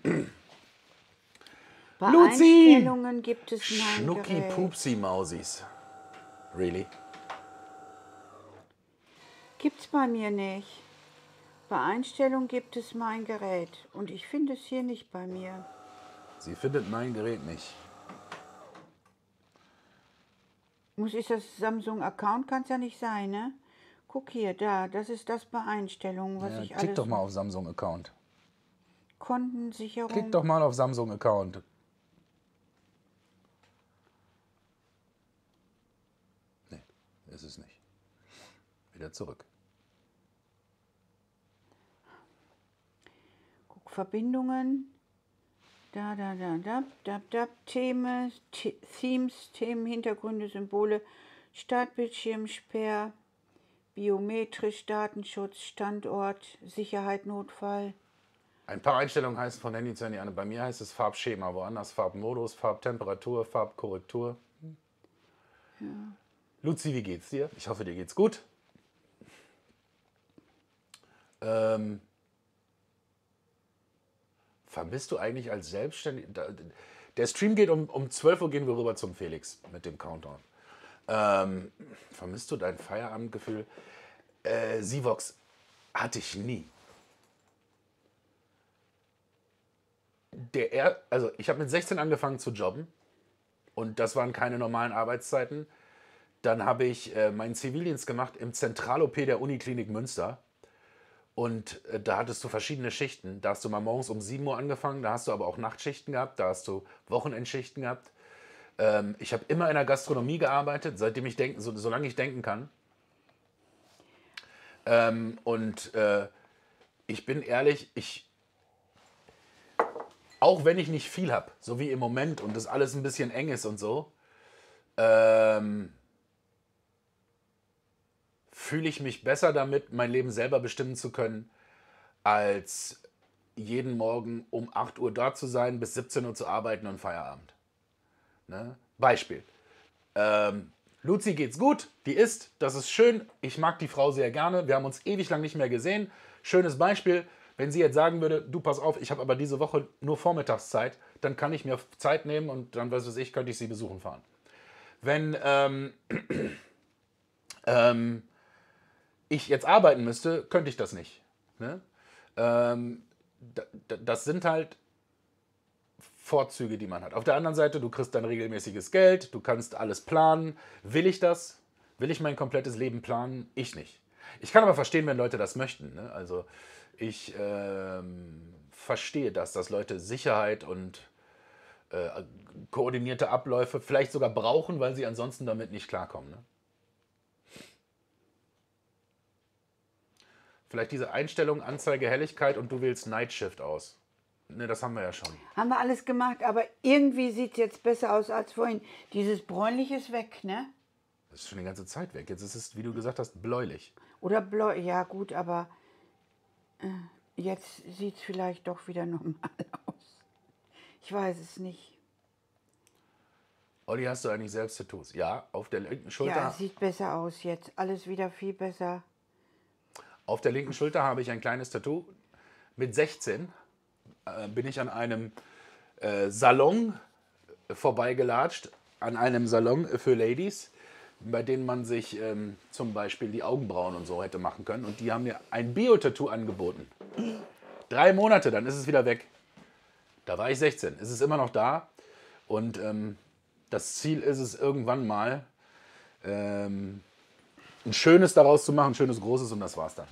Bei Luzi! Einstellungen gibt es mein Schnucki Gerät. Pupsi Mausis. Really? Gibt's bei mir nicht. Bei Einstellungen gibt es mein Gerät. Und ich finde es hier nicht bei mir. Sie findet mein Gerät nicht. Muss ich das Samsung-Account? Kann es ja nicht sein, ne? Guck hier, da. Das ist das bei Einstellungen, was Ja, ich klick alles... doch mal auf Samsung Account. Kontensicherung. Klick doch mal auf Samsung Account. Nee, ist es nicht. Wieder zurück. Guck, Verbindungen. Da, da, da, da, da, da. Themen, The Themes, Themen, Hintergründe, Symbole, Startbildschirm, Sperr, biometrisch, Datenschutz, Standort, Sicherheit, Notfall. Ein paar Einstellungen heißen von Handy zu Handy an. Bei mir heißt es Farbschema, woanders Farbmodus, Farbtemperatur, Farbkorrektur. Ja. Luzi, wie geht's dir? Ich hoffe, dir geht's gut. Ähm, vermisst du eigentlich als Selbstständiger... Der Stream geht um, um zwölf Uhr, gehen wir rüber zum Felix mit dem Countdown. Ähm, vermisst du dein Feierabendgefühl? Äh, Sivox hatte ich nie. Der er, also ich habe mit sechzehn angefangen zu jobben und das waren keine normalen Arbeitszeiten. Dann habe ich äh, meinen Zivildienst gemacht im Zentral-O P der Uniklinik Münster Und äh, da hattest du verschiedene Schichten. Da hast du mal morgens um sieben Uhr angefangen, da hast du aber auch Nachtschichten gehabt, da hast du Wochenendschichten gehabt. Ähm, ich habe immer in der Gastronomie gearbeitet, seitdem ich denken, so, solange ich denken kann. Ähm, und äh, ich bin ehrlich, ich, auch wenn ich nicht viel habe, so wie im Moment und das alles ein bisschen eng ist und so, ähm, fühle ich mich besser damit, mein Leben selber bestimmen zu können, als jeden Morgen um acht Uhr da zu sein, bis siebzehn Uhr zu arbeiten und Feierabend. Ne? Beispiel. Ähm, Luzi geht's gut, die isst, das ist schön, ich mag die Frau sehr gerne, wir haben uns ewig lang nicht mehr gesehen. Schönes Beispiel, wenn sie jetzt sagen würde, du pass auf, ich habe aber diese Woche nur Vormittagszeit, dann kann ich mir Zeit nehmen und dann, was weiß ich, könnte ich sie besuchen fahren. Wenn ähm, ähm, ich jetzt arbeiten müsste, könnte ich das nicht. Ne? Ähm, d- d- das sind halt Vorzüge, die man hat. Auf der anderen Seite, du kriegst dann regelmäßiges Geld, du kannst alles planen. Will ich das? Will ich mein komplettes Leben planen? Ich nicht. Ich kann aber verstehen, wenn Leute das möchten. Ne? Also ich ähm, verstehe das, dass Leute Sicherheit und äh, koordinierte Abläufe vielleicht sogar brauchen, weil sie ansonsten damit nicht klarkommen. Ne? Vielleicht diese Einstellung, Anzeige, Helligkeit und du wählst Nightshift aus. Ne, das haben wir ja schon. Haben wir alles gemacht, aber irgendwie sieht es jetzt besser aus als vorhin. Dieses bräunliche ist weg, ne? Das ist schon die ganze Zeit weg. Jetzt ist es, wie du gesagt hast, bläulich. Oder bläu, ja gut, aber äh, jetzt sieht es vielleicht doch wieder normal aus. Ich weiß es nicht. Olli, hast du eigentlich selbst Tattoos? Ja, auf der linken Schulter. Ja, es sieht besser aus jetzt. Alles wieder viel besser. Auf der linken Schulter habe ich ein kleines Tattoo. Mit sechzehn äh, bin ich an einem äh, Salon vorbeigelatscht, an einem Salon für Ladies, bei denen man sich ähm, zum Beispiel die Augenbrauen und so hätte machen können. Und die haben mir ein Bio-Tattoo angeboten. Drei Monate, dann ist es wieder weg. Da war ich sechzehn. Es ist immer noch da. Und ähm, das Ziel ist es irgendwann mal, ähm, ein schönes daraus zu machen, ein schönes großes, und das war's dann.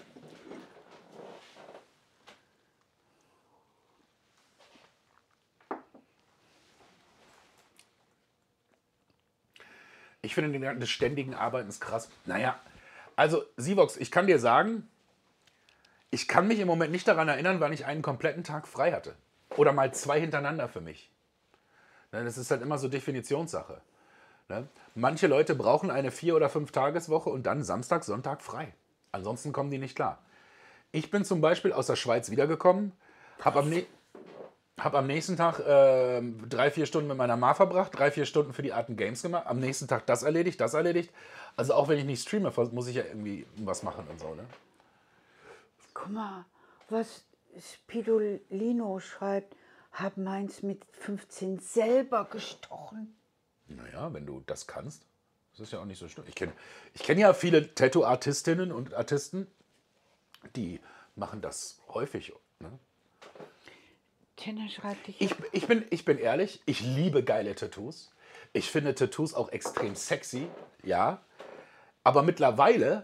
Ich finde den Gedanken des ständigen Arbeitens krass. Naja, also Sivox, ich kann dir sagen, ich kann mich im Moment nicht daran erinnern, wann ich einen kompletten Tag frei hatte. Oder mal zwei hintereinander für mich. Ne, das ist halt immer so Definitionssache. Ne? Manche Leute brauchen eine Vier- oder Fünf-Tageswoche und dann Samstag, Sonntag frei. Ansonsten kommen die nicht klar. Ich bin zum Beispiel aus der Schweiz wiedergekommen, habe am, ne hab am nächsten Tag äh, drei, vier Stunden mit meiner Ma verbracht, drei, vier Stunden für die Arten Games gemacht, am nächsten Tag das erledigt, das erledigt. Also auch wenn ich nicht streame, muss ich ja irgendwie was machen und so. Ne? Guck mal, was Spidolino schreibt, hab meins mit fünfzehn selber gestochen. Naja, wenn du das kannst, das ist ja auch nicht so schlimm. Ich kenne ich kenn ja viele Tattoo-Artistinnen und Artisten, die machen das häufig. Ne? Tenner schreibt dich. Ich, ich, bin, ich bin ehrlich, ich liebe geile Tattoos. Ich finde Tattoos auch extrem sexy, ja. Aber mittlerweile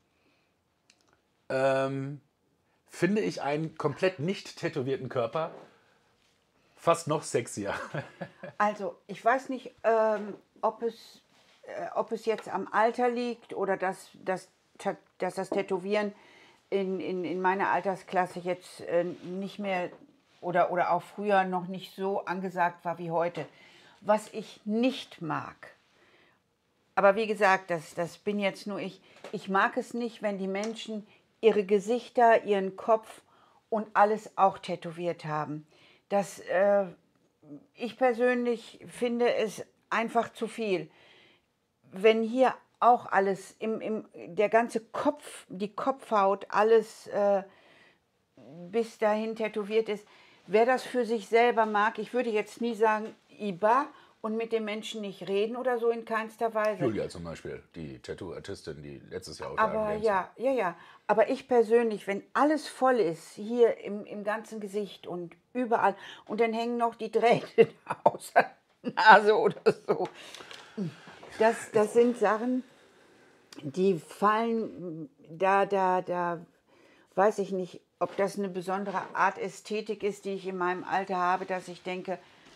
ähm, finde ich einen komplett nicht tätowierten Körper fast noch sexier. Also, ich weiß nicht, ähm, ob, es, äh, ob es jetzt am Alter liegt oder dass, dass, dass das Tätowieren in, in, in meiner Altersklasse jetzt äh, nicht mehr oder, oder auch früher noch nicht so angesagt war wie heute. Was ich nicht mag, aber wie gesagt, das, das bin jetzt nur ich, ich mag es nicht, wenn die Menschen ihre Gesichter, ihren Kopf und alles auch tätowiert haben. Das, äh, ich persönlich finde es einfach zu viel. Wenn hier auch alles, im, im, der ganze Kopf, die Kopfhaut, alles äh, bis dahin tätowiert ist, wer das für sich selber mag, ich würde jetzt nie sagen, Iba, und mit dem Menschen nicht reden oder so in keinster Weise. Julia zum Beispiel, die Tattoo-Artistin, die letztes Jahr auf Aber der Games ja, ja, ja. Aber ich persönlich, wenn alles voll ist, hier im, im ganzen Gesicht und überall, und dann hängen noch die Drähte aus der Nase oder so. Das, das sind Sachen, die fallen, da, da, da weiß ich nicht, ob das eine besondere Art Ästhetik ist, die ich in meinem Alter habe, dass ich denke,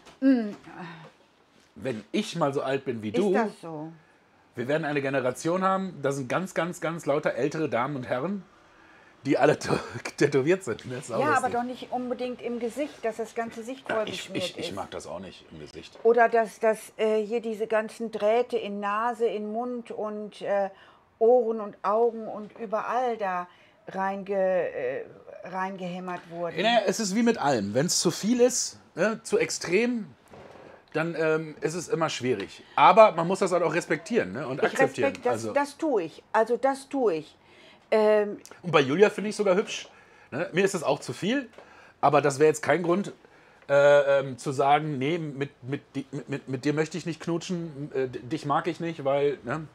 Wenn ich mal so alt bin wie ist du, das so? wir werden eine Generation haben, da sind ganz, ganz, ganz lauter ältere Damen und Herren, die alle tätowiert sind. Das ist auch Ja, aber lustig. doch nicht unbedingt im Gesicht, dass das ganze Gesicht voll ich, beschmiert ich, ich ist. mag das auch nicht im Gesicht. Oder dass, dass äh, hier diese ganzen Drähte in Nase, in Mund und äh, Ohren und Augen und überall da reinge, äh, reingehämmert wurden. Naja, es ist wie mit allem. Wenn es zu viel ist, ne, zu extrem, dann ähm, ist es immer schwierig. Aber man muss das halt auch respektieren, ne, und Ich akzeptieren. Respekt, das, also, das tue ich. Also das tue ich. Ähm, und bei Julia finde ich sogar hübsch. Ne? Mir ist das auch zu viel, aber das wäre jetzt kein Grund äh, ähm, zu sagen, nee, mit, mit, di- mit, mit, mit dir möchte ich nicht knutschen, äh, dich mag ich nicht, weil... Ne?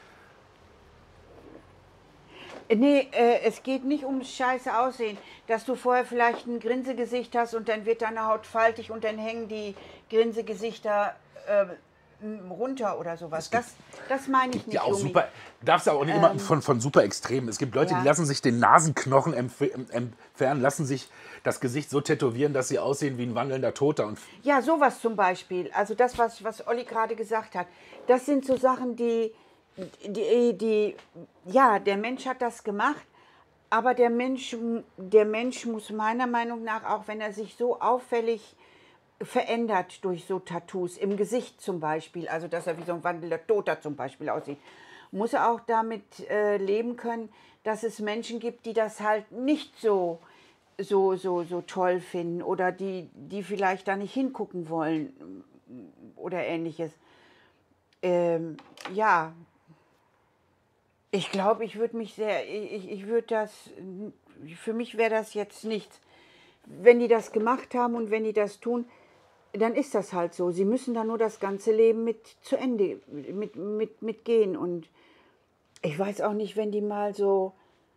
Nee, äh, es geht nicht ums scheiße Aussehen, dass du vorher vielleicht ein Grinsegesicht hast und dann wird deine Haut faltig und dann hängen die Grinsegesichter äh, runter oder sowas. Das, das meine ich nicht. Ja, auch Jumi. super. Du darfst ja auch nicht immer von, von super extremen. Es gibt Leute, ja. die lassen sich den Nasenknochen empf- entfernen, lassen sich das Gesicht so tätowieren, dass sie aussehen wie ein wandelnder Toter. Und Ja, sowas zum Beispiel. Also das, was, was Olli gerade gesagt hat. Das sind so Sachen, die, die, die, ja, der Mensch hat das gemacht, aber der Mensch, der Mensch muss meiner Meinung nach, auch wenn er sich so auffällig verändert durch so Tattoos, im Gesicht zum Beispiel, also dass er wie so ein wandelnder Toter zum Beispiel aussieht, muss er auch damit äh, leben können, dass es Menschen gibt, die das halt nicht so, so, so, so toll finden oder die, die vielleicht da nicht hingucken wollen oder ähnliches. Ähm, ja, ich glaube, ich würde mich sehr, ich, ich würde das, für mich wäre das jetzt nichts. Wenn die das gemacht haben und wenn die das tun, dann ist das halt so. Sie müssen da nur das ganze Leben mit zu Ende mit, mit, mit gehen. Und ich weiß auch nicht, wenn die mal so,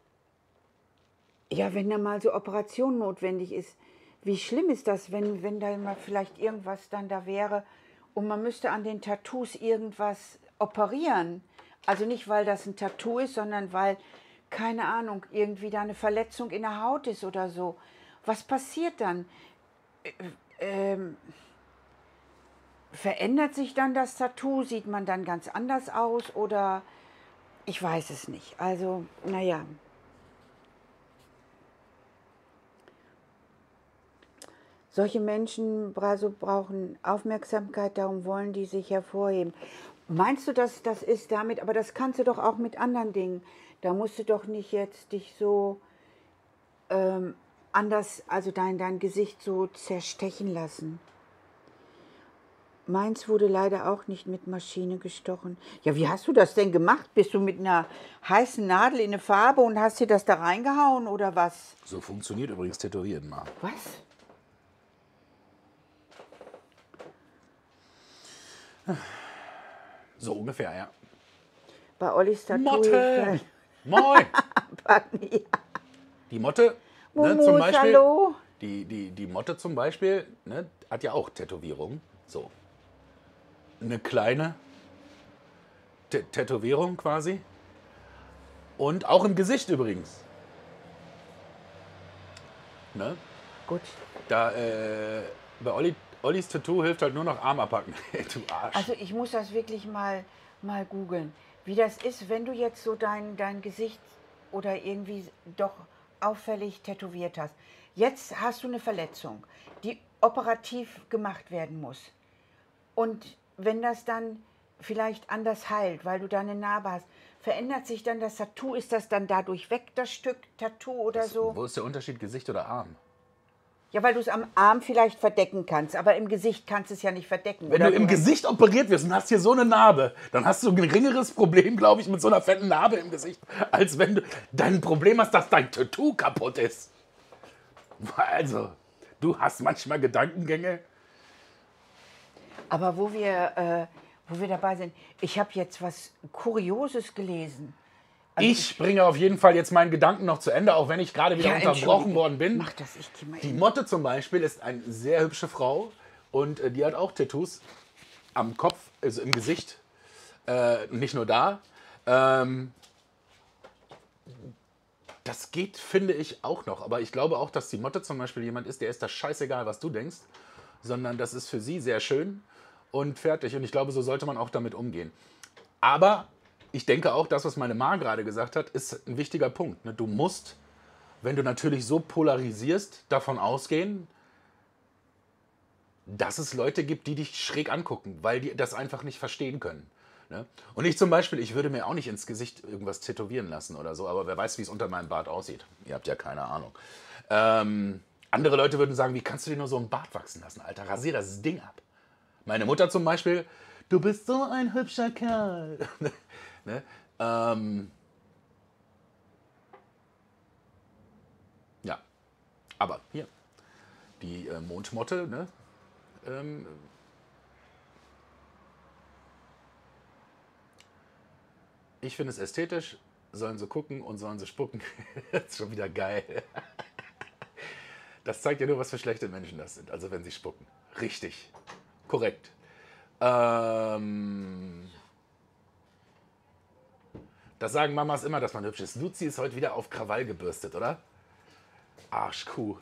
ja, wenn da mal so Operation notwendig ist, wie schlimm ist das, wenn, wenn da mal vielleicht irgendwas dann da wäre und man müsste an den Tattoos irgendwas operieren. Also nicht, weil das ein Tattoo ist, sondern weil, keine Ahnung, irgendwie da eine Verletzung in der Haut ist oder so. Was passiert dann? Ähm, verändert sich dann das Tattoo? Sieht man dann ganz anders aus? Oder ich weiß es nicht. Also, naja. Solche Menschen also brauchen Aufmerksamkeit, darum wollen die sich hervorheben. Meinst du, dass das ist damit, aber das kannst du doch auch mit anderen Dingen. Da musst du doch nicht jetzt dich so ähm, anders, also dein, dein Gesicht so zerstechen lassen. Meins wurde leider auch nicht mit Maschine gestochen. Ja, wie hast du das denn gemacht? Bist du mit einer heißen Nadel in eine Farbe und hast dir das da reingehauen oder was? so funktioniert übrigens Tätowieren mal. Was? So ungefähr, ja. Bei Ollis Tattoo. Motte! Moin! Ja. Die Motte, ne, Mumus, zum Beispiel, hallo? die, die, die Motte zum Beispiel, ne, hat ja auch Tätowierungen. So. Eine kleine Tä- Tätowierung quasi. Und auch im Gesicht übrigens. Ne? Gut. Da, äh, bei Olli, Ollis Tattoo hilft halt nur noch Arm abpacken. Du Arsch. Also ich muss das wirklich mal, mal googeln, wie das ist, wenn du jetzt so dein, dein Gesicht oder irgendwie doch auffällig tätowiert hast. Jetzt hast du eine Verletzung, die operativ gemacht werden muss. Und wenn das dann vielleicht anders heilt, weil du da eine Narbe hast, verändert sich dann das Tattoo? Ist das dann dadurch weg, das Stück Tattoo oder so? Wo ist der Unterschied, Gesicht oder Arm? Ja, weil du es am Arm vielleicht verdecken kannst, aber im Gesicht kannst du es ja nicht verdecken. Wenn oder du im hast- Gesicht operiert wirst und hast hier so eine Narbe, dann hast du ein geringeres Problem, glaube ich, mit so einer fetten Narbe im Gesicht, als wenn du dein Problem hast, dass dein Tattoo kaputt ist. Also, du hast manchmal Gedankengänge. Aber wo wir, äh, wo wir dabei sind, ich habe jetzt was Kurioses gelesen. Also Ich bringe auf jeden Fall jetzt meinen Gedanken noch zu Ende, auch wenn ich gerade wieder Ja, unterbrochen entschuldige. worden bin. Mach das, ich geh mal Die eben. Motte zum Beispiel ist eine sehr hübsche Frau und äh, die hat auch Tattoos am Kopf, also im Gesicht, äh, nicht nur da. Ähm, Das geht, finde ich, auch noch. Aber ich glaube auch, dass die Motte zum Beispiel jemand ist, der ist das scheißegal, was du denkst, sondern das ist für sie sehr schön und fertig. Und ich glaube, so sollte man auch damit umgehen. Aber ich denke auch, das, was meine Ma gerade gesagt hat, ist ein wichtiger Punkt. Ne? Du musst, wenn du natürlich so polarisierst, davon ausgehen, dass es Leute gibt, die dich schräg angucken, weil die das einfach nicht verstehen können. Ne? Und ich zum Beispiel, ich würde mir auch nicht ins Gesicht irgendwas tätowieren lassen oder so, aber wer weiß, wie es unter meinem Bart aussieht. Ihr habt ja keine Ahnung. Ähm, andere Leute würden sagen, wie kannst du dir nur so einen Bart wachsen lassen, Alter? Rasier das Ding ab. Meine Mutter zum Beispiel, du bist so ein hübscher Kerl. ne? ähm, ja, aber hier, die äh, Mondmotte, ne? ähm, ich finde es ästhetisch, sollen sie gucken und sollen sie spucken. Das ist schon wieder geil. Das zeigt ja nur, was für schlechte Menschen das sind, also wenn sie spucken. Richtig, korrekt. Ähm, das sagen Mamas immer, dass man hübsch ist. Luzi ist heute wieder auf Krawall gebürstet, oder? Arschkuh.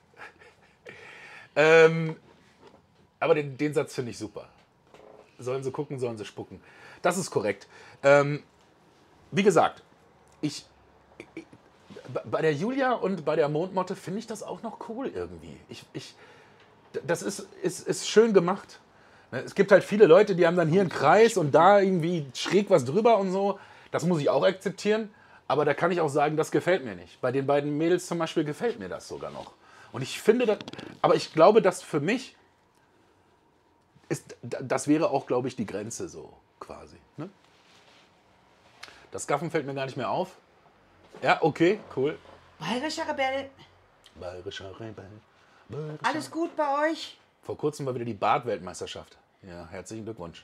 ähm, aber den, den Satz finde ich super. Sollen sie gucken, sollen sie spucken. Das ist korrekt. Ähm, wie gesagt, ich, ich, bei der Julia und bei der Mondmotte finde ich das auch noch cool irgendwie. Ich, ich, das ist, ist, ist schön gemacht. Es gibt halt viele Leute, die haben dann hier einen Kreis und da irgendwie schräg was drüber und so. Das muss ich auch akzeptieren. Aber da kann ich auch sagen, das gefällt mir nicht. Bei den beiden Mädels zum Beispiel gefällt mir das sogar noch. Und ich finde das, aber ich glaube, dass für mich ist, das wäre auch, glaube ich, die Grenze so quasi. Ne? Das Gaffen fällt mir gar nicht mehr auf. Ja, okay, cool. Bayerischer Rebell, Bayerischer Rebell. Bayerischer. alles gut bei euch? Vor kurzem war wieder die Bart-Weltmeisterschaft. Ja, herzlichen Glückwunsch.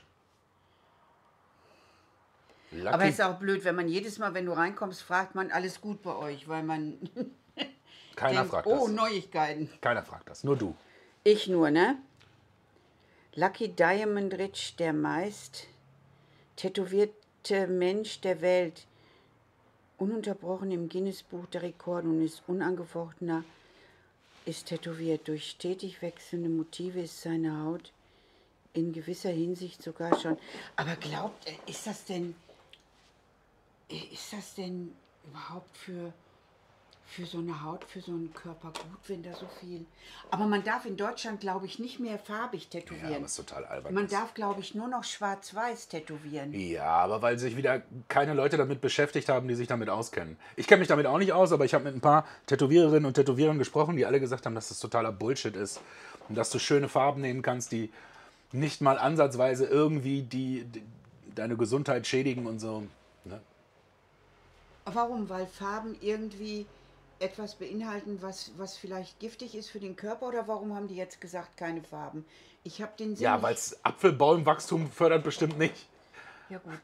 Lucky. Aber ist auch blöd, wenn man jedes Mal, wenn du reinkommst, fragt man, alles gut bei euch, weil man Keiner denkt, fragt oh, das. Neuigkeiten. Keiner fragt das, nur du. Ich nur, ne? Lucky Diamond Rich, der meist tätowierte Mensch der Welt, ununterbrochen im Guinness-Buch der Rekorde und ist unangefochtener, ist tätowiert. Durch stetig wechselnde Motive ist seine Haut in gewisser Hinsicht sogar schon. Aber glaubt, er, ist das denn, ist das denn überhaupt für, für so eine Haut, für so einen Körper gut, wenn da so viel... Aber man darf in Deutschland, glaube ich, nicht mehr farbig Ja, tätowieren. aber ist total albern. Man darf, glaube ich, nur noch schwarz-weiß tätowieren. Ja, aber weil sich wieder keine Leute damit beschäftigt haben, die sich damit auskennen. Ich kenne mich damit auch nicht aus, aber ich habe mit ein paar Tätowiererinnen und Tätowierern gesprochen, die alle gesagt haben, dass das totaler Bullshit ist. Und dass du schöne Farben nehmen kannst, die nicht mal ansatzweise irgendwie die, die deine Gesundheit schädigen und so. Ne? Warum? Weil Farben irgendwie etwas beinhalten, was, was vielleicht giftig ist für den Körper? Oder warum haben die jetzt gesagt, keine Farben? Ich habe den Sinn Ja, nicht- weil es Apfelbaumwachstum fördert bestimmt nicht. Ja gut.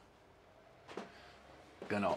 Genau.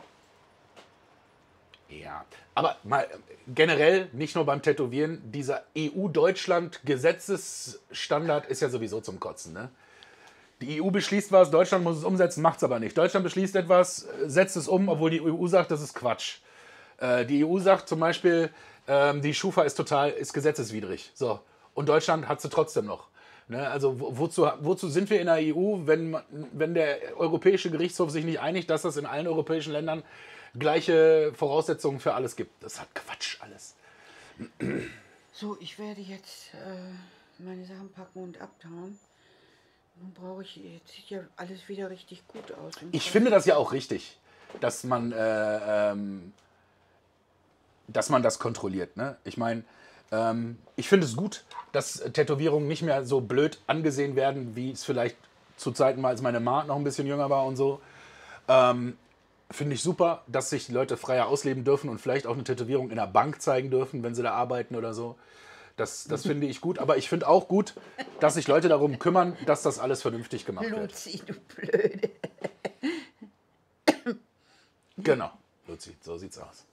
Ja, aber mal generell, nicht nur beim Tätowieren, dieser E U-Deutschland-Gesetzesstandard ist ja sowieso zum Kotzen. Ne? Die E U beschließt was, Deutschland muss es umsetzen, macht es aber nicht. Deutschland beschließt etwas, setzt es um, obwohl die E U sagt, das ist Quatsch. Äh, die E U sagt zum Beispiel, ähm, die Schufa ist total, ist gesetzeswidrig. So. Und Deutschland hat sie trotzdem noch. Ne? Also wo, wozu, wozu sind wir in der E U, wenn, man- wenn der Europäische Gerichtshof sich nicht einigt, dass es in allen europäischen Ländern gleiche Voraussetzungen für alles gibt? Das hat Quatsch alles. So, ich werde jetzt äh, meine Sachen packen und abtauen. Nun brauche ich, jetzt sieht ja alles wieder richtig gut aus. Und Ich finde das ja auch richtig, dass man, äh, ähm, dass man das kontrolliert. Ne? Ich meine, ähm, ich finde es gut, dass Tätowierungen nicht mehr so blöd angesehen werden, wie es vielleicht zu Zeiten war, als meine Ma noch ein bisschen jünger war und so. Ähm, finde ich super, dass sich die Leute freier ausleben dürfen und vielleicht auch eine Tätowierung in der Bank zeigen dürfen, wenn sie da arbeiten oder so. Das, das finde ich gut. Aber ich finde auch gut, dass sich Leute darum kümmern, dass das alles vernünftig gemacht wird. Luzi, du Blöde. Genau, Luzi, so sieht's aus.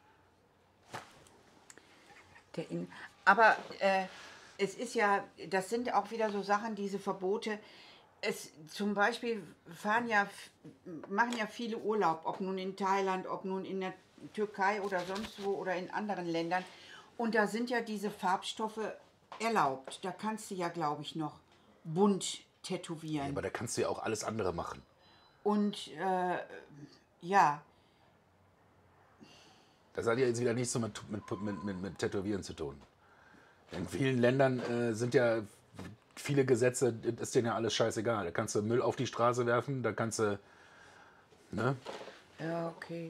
Der in, aber äh, es ist ja, das sind auch wieder so Sachen, diese Verbote. Es, zum Beispiel fahren ja, machen ja viele Urlaub, ob nun in Thailand, ob nun in der Türkei oder sonst wo oder in anderen Ländern. Und da sind ja diese Farbstoffe erlaubt. Da kannst du ja, glaube ich, noch bunt tätowieren. Aber da kannst du ja auch alles andere machen. Und äh, ja, Das hat ja jetzt wieder nichts so mit, mit, mit, mit, mit Tätowieren zu tun. In vielen Ländern äh, sind ja viele Gesetze, ist denen ja alles scheißegal. Da kannst du Müll auf die Straße werfen, da kannst du, ne? ja, okay.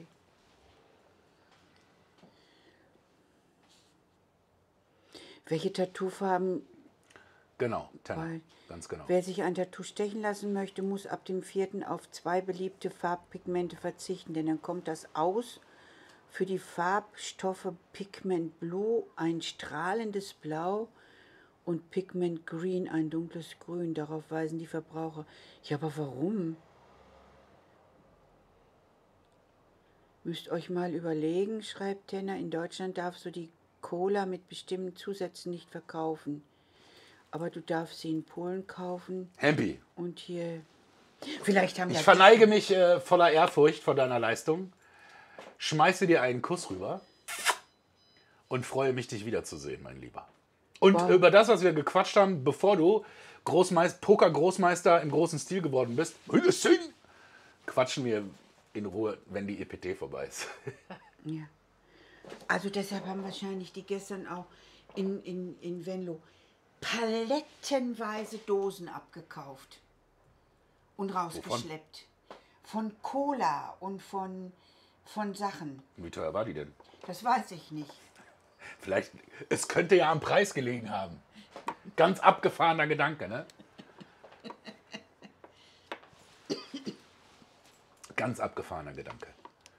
Welche Tattoofarben? Genau, Tenor, Weil- ganz genau. Wer sich ein Tattoo stechen lassen möchte, muss ab dem vierten auf zwei beliebte Farbpigmente verzichten, denn dann kommt das aus. Für die Farbstoffe Pigment Blue ein strahlendes Blau und Pigment Green ein dunkles Grün. Darauf weisen die Verbraucher. Ja, aber warum? Müsst euch mal überlegen, schreibt Tenner, in Deutschland darfst du die Cola mit bestimmten Zusätzen nicht verkaufen. Aber du darfst sie in Polen kaufen Hempi, und hier... Vielleicht haben ich ja verneige mich äh, voller Ehrfurcht vor deiner Leistung, schmeiße dir einen Kuss rüber und freue mich, dich wiederzusehen, mein Lieber. Und Wow. über das, was wir gequatscht haben, bevor du Großmeist Poker-Großmeister im großen Stil geworden bist, quatschen wir in Ruhe, wenn die E P T vorbei ist. Ja. Also deshalb haben wahrscheinlich die gestern auch in, in, in Venlo palettenweise Dosen abgekauft und rausgeschleppt. Von Cola und von, von Sachen. Wie teuer war die denn? Das weiß ich nicht. Vielleicht, es könnte ja am Preis gelegen haben. Ganz abgefahrener Gedanke, ne? Ganz abgefahrener Gedanke.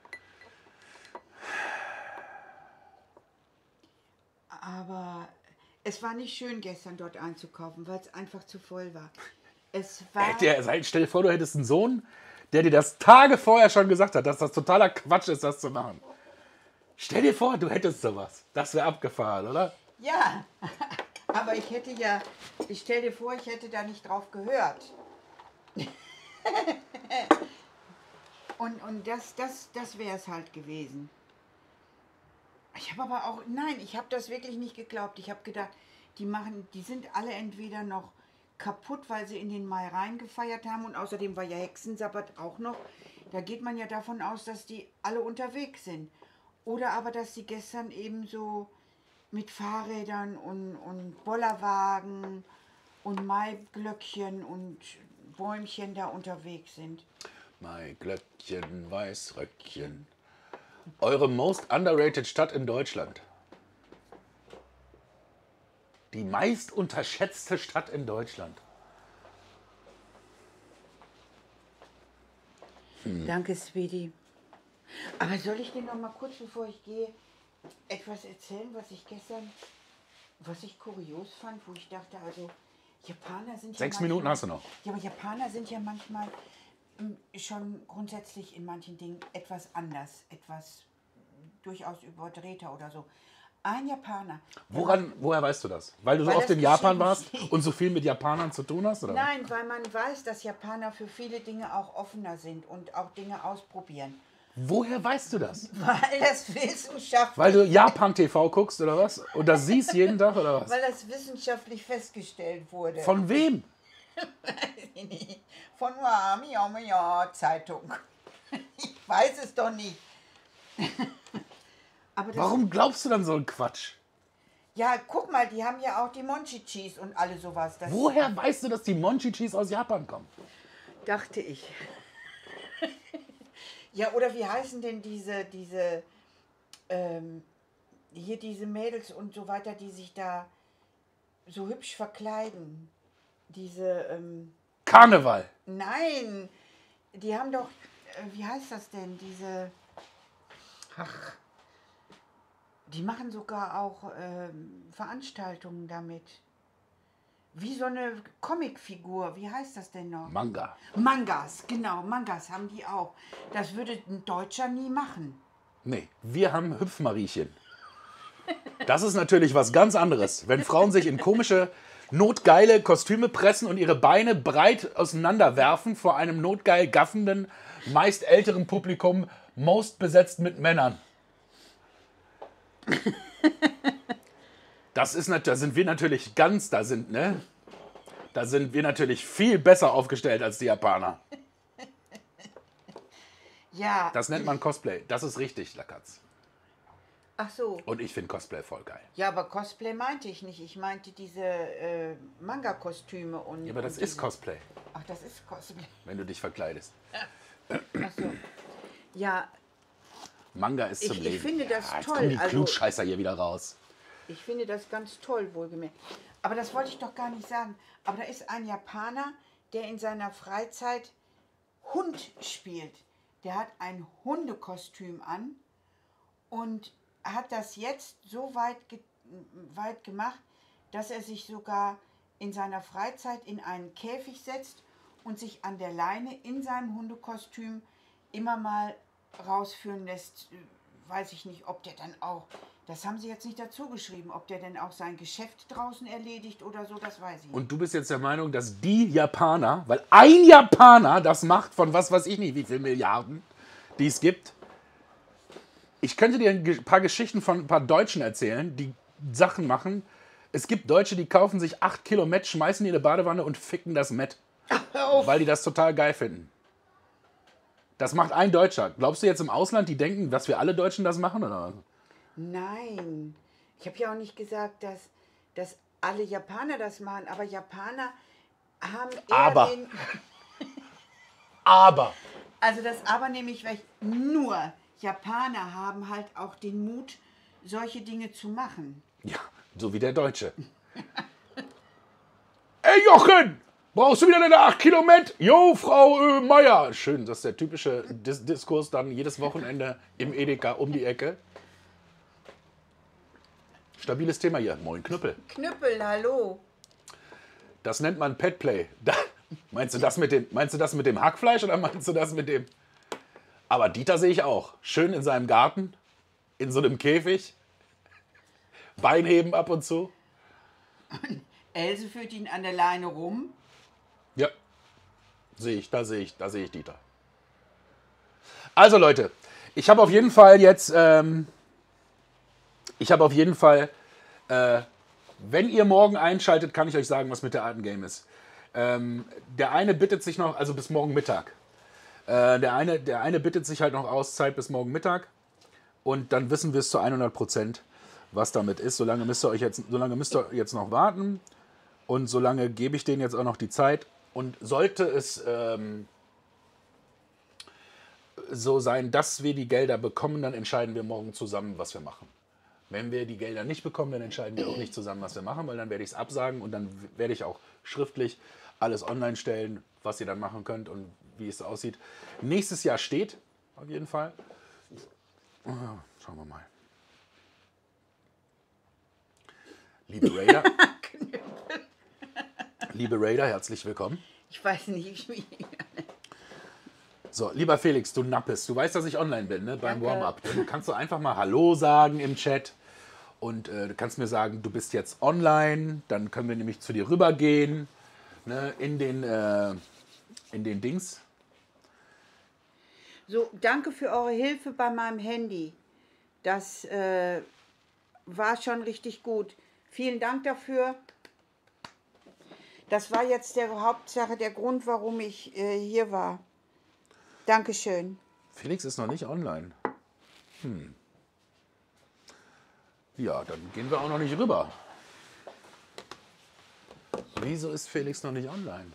Aber es war nicht schön, gestern dort einzukaufen, weil es einfach zu voll war. Es war... Hätte er, sei- stell dir vor, du hättest einen Sohn, der dir das Tage vorher schon gesagt hat, dass das totaler Quatsch ist, das zu machen. Stell dir vor, du hättest sowas. Das wäre abgefahren, oder? Ja, aber ich hätte ja... Ich stell dir vor, ich hätte da nicht drauf gehört. Und, und das, das, das wäre es halt gewesen. Ich habe aber auch, nein, ich habe das wirklich nicht geglaubt. Ich habe gedacht, die machen, die sind alle entweder noch kaputt, weil sie in den Mai reingefeiert haben und außerdem war ja Hexensabbat auch noch. Da geht man ja davon aus, dass die alle unterwegs sind. Oder aber, dass sie gestern eben so mit Fahrrädern und, und Bollerwagen und Maiglöckchen und Bäumchen da unterwegs sind. Mein Glöckchen, Weißröckchen. Eure most underrated Stadt in Deutschland. Die meist unterschätzte Stadt in Deutschland. Danke, Sweetie. Aber soll ich dir noch mal kurz, bevor ich gehe, etwas erzählen, was ich gestern, was ich kurios fand, wo ich dachte, also Japaner sind ja Sechs manchmal- Minuten hast du noch. Ja, aber Japaner sind ja manchmal ähm, schon grundsätzlich in manchen Dingen etwas anders, etwas durchaus überdrehter oder so. Ein Japaner. der Woran, woher weißt du das? Weil du so Weil oft das in Japan geschrieben warst steht. und so viel mit Japanern zu tun hast? Oder? Nein, weil man weiß, dass Japaner für viele Dinge auch offener sind und auch Dinge ausprobieren. Woher weißt du das? Weil das wissenschaftlich, Weil du Japan-T V guckst oder was? Und das siehst jeden Tag oder was? weil das wissenschaftlich festgestellt wurde. Von wem? Von Wami Omeya Zeitung. Ich weiß es doch nicht. Aber das, Warum glaubst du dann so einen Quatsch? Ja, guck mal, die haben ja auch die Monchichis und alle sowas. Das Woher weißt du, dass die Monchichis aus Japan kommen? dachte ich. Ja, oder wie heißen denn diese, diese, ähm, hier diese Mädels und so weiter, die sich da so hübsch verkleiden? Diese, ähm, Karneval. nein, die haben doch, äh, wie heißt das denn, diese, ach, die machen sogar auch ähm, Veranstaltungen damit. Wie so eine Comicfigur, wie heißt das denn noch? Manga. Mangas, genau, Mangas haben die auch. Das würde ein Deutscher nie machen. Nee, wir haben Hüpfmariechen. Das ist natürlich was ganz anderes. Wenn Frauen sich in komische, notgeile Kostüme pressen und ihre Beine breit auseinanderwerfen vor einem notgeil gaffenden, meist älteren Publikum, most besetzt mit Männern. Das ist nat- da sind wir natürlich ganz, da sind, ne? Da sind wir natürlich viel besser aufgestellt als die Japaner. Ja, Das nennt man Cosplay. Das ist richtig, Lakatz. ach so. Und ich finde Cosplay voll geil. Ja, aber Cosplay meinte ich nicht. Ich meinte diese äh, Manga-Kostüme und. Ja, aber das und ist diese- Cosplay, Ach, das ist Cosplay. wenn du dich verkleidest. Ach so. Ja, Manga ist zum Ich- ich Leben. finde das ja, jetzt toll, kommen die also- Klugscheißer hier wieder raus. ich finde das ganz toll, wohlgemerkt. Aber das wollte ich doch gar nicht sagen. Aber da ist ein Japaner, der in seiner Freizeit Hund spielt. Der hat ein Hundekostüm an und hat das jetzt so weit, ge weit gemacht, dass er sich sogar in seiner Freizeit in einen Käfig setzt und sich an der Leine in seinem Hundekostüm immer mal rausführen lässt. Weiß ich nicht, ob der dann auch, das haben sie jetzt nicht dazu geschrieben, ob der denn auch sein Geschäft draußen erledigt oder so, das weiß ich nicht. Und du bist jetzt der Meinung, dass die Japaner, weil ein Japaner das macht von was weiß ich nicht, wie viel Milliarden, die es gibt. Ich könnte dir ein ge- paar Geschichten von ein paar Deutschen erzählen, die Sachen machen. Es gibt Deutsche, die kaufen sich acht Kilo Met, schmeißen die in eine Badewanne und ficken das Met. Weil die das total geil finden. Das macht ein Deutscher. Glaubst du jetzt im Ausland, die denken, dass wir alle Deutschen das machen? Oder was? Nein, ich habe ja auch nicht gesagt, dass, dass alle Japaner das machen, aber Japaner haben eher Aber. den... Aber. Also das aber nämlich, weil nur Japaner haben halt auch den Mut, solche Dinge zu machen. Ja, so wie der Deutsche. Ey Jochen, brauchst du wieder deine acht Kilo Met? Jo, Frau äh, Meier. Schön, das ist der typische Dis Diskurs dann jedes Wochenende im Edeka um die Ecke. Stabiles Thema hier. Moin Knüppel. Knüppel, hallo. Das nennt man Petplay. Da, meinst, du das mit dem, meinst du das mit dem Hackfleisch oder meinst du das mit dem... Aber Dieter sehe ich auch. Schön in seinem Garten, in so einem Käfig. Beinheben ab und zu. Else führt ihn an der Leine rum. Ja, sehe ich, da sehe ich, da sehe ich Dieter. Also Leute, ich habe auf jeden Fall jetzt, ähm, ich habe auf jeden Fall, äh, wenn ihr morgen einschaltet, kann ich euch sagen, was mit der alten Game ist. Ähm, der eine bittet sich noch, also bis morgen Mittag. Äh, der, eine, der eine bittet sich halt noch aus, Zeit bis morgen Mittag. Und dann wissen wir es zu hundert Prozent, was damit ist. Solange müsst ihr euch jetzt, solange müsst ihr jetzt noch warten. Und solange gebe ich denen jetzt auch noch die Zeit. Und sollte es ähm, so sein, dass wir die Gelder bekommen, dann entscheiden wir morgen zusammen, was wir machen. Wenn wir die Gelder nicht bekommen, dann entscheiden wir auch nicht zusammen, was wir machen, weil dann werde ich es absagen und dann werde ich auch schriftlich alles online stellen, was ihr dann machen könnt und wie es aussieht. Nächstes Jahr steht, auf jeden Fall. Schauen wir mal. Liebe Raider, liebe Raider, herzlich willkommen. Ich weiß nicht, wie... So, lieber Felix, du Nappes, du weißt, dass ich online bin, ne, beim Danke. Warm-up. Du kannst doch einfach mal Hallo sagen im Chat und äh, du kannst mir sagen, du bist jetzt online, dann können wir nämlich zu dir rübergehen, ne, in den, äh, in den Dings. So, danke für eure Hilfe bei meinem Handy. Das äh, war schon richtig gut. Vielen Dank dafür. Das war jetzt der Hauptsache, der Grund, warum ich äh, hier war. Dankeschön. Felix ist noch nicht online. Hm. Ja, dann gehen wir auch noch nicht rüber. Wieso ist Felix noch nicht online?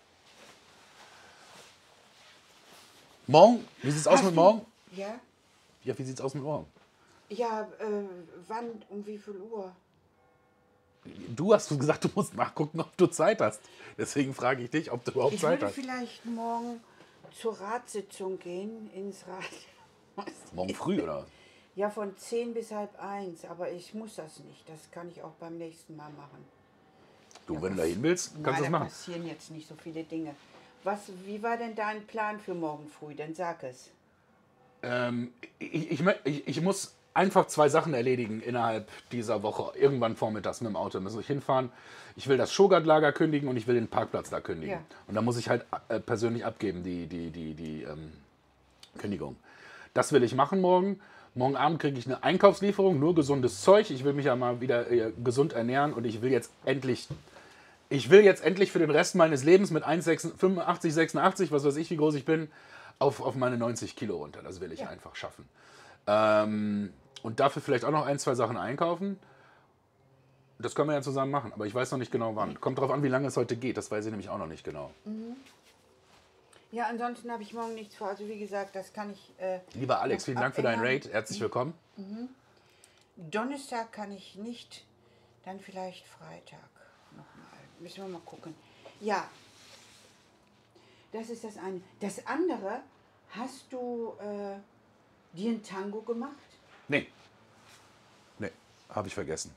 Morgen? Wie sieht's aus Hast mit du- morgen? Ja? Ja, wie sieht's aus mit morgen? Ja, äh, wann, um wie viel Uhr? Du hast gesagt, du musst nachgucken, ob du Zeit hast. Deswegen frage ich dich, ob du überhaupt Ich Zeit würde hast. vielleicht morgen zur Ratssitzung gehen, ins Rat. Morgen früh, oder? Ja, von zehn bis halb eins, aber ich muss das nicht. Das kann ich auch beim nächsten Mal machen. Du, Ja, wenn du was- da hin willst, kannst du Nein, das da machen. passieren jetzt nicht so viele Dinge. Was, wie war denn dein Plan für morgen früh? Dann sag es. Ähm, ich, ich, mö- ich, ich muss einfach zwei Sachen erledigen innerhalb dieser Woche. Irgendwann vormittags mit dem Auto muss ich hinfahren. Ich will das Shogart-Lager kündigen und ich will den Parkplatz da kündigen. Ja. Und da muss ich halt äh, persönlich abgeben, die, die, die, die ähm, Kündigung. Das will ich machen morgen. Morgen Abend kriege ich eine Einkaufslieferung, nur gesundes Zeug. Ich will mich ja mal wieder äh, gesund ernähren und ich will jetzt endlich, ich will jetzt endlich für den Rest meines Lebens mit eins Komma fünfundachtzig, sechsundachtzig, was weiß ich, wie groß ich bin, auf, auf meine neunzig Kilo runter. Das will ich ja. einfach schaffen. Ähm, und dafür vielleicht auch noch ein, zwei Sachen einkaufen. Das können wir ja zusammen machen, aber ich weiß noch nicht genau wann. Kommt drauf an, wie lange es heute geht. Das weiß ich nämlich auch noch nicht genau. Mhm. Ja, ansonsten habe ich morgen nichts vor. Also wie gesagt, das kann ich... Äh, Lieber Alex, vielen Dank für deinen Raid. Herzlich willkommen. Mhm. Donnerstag kann ich nicht, dann vielleicht Freitag nochmal. Müssen wir mal gucken. Ja, das ist das eine. Das andere, hast du äh, dir ein Tango gemacht? Nee. Nee, habe ich vergessen.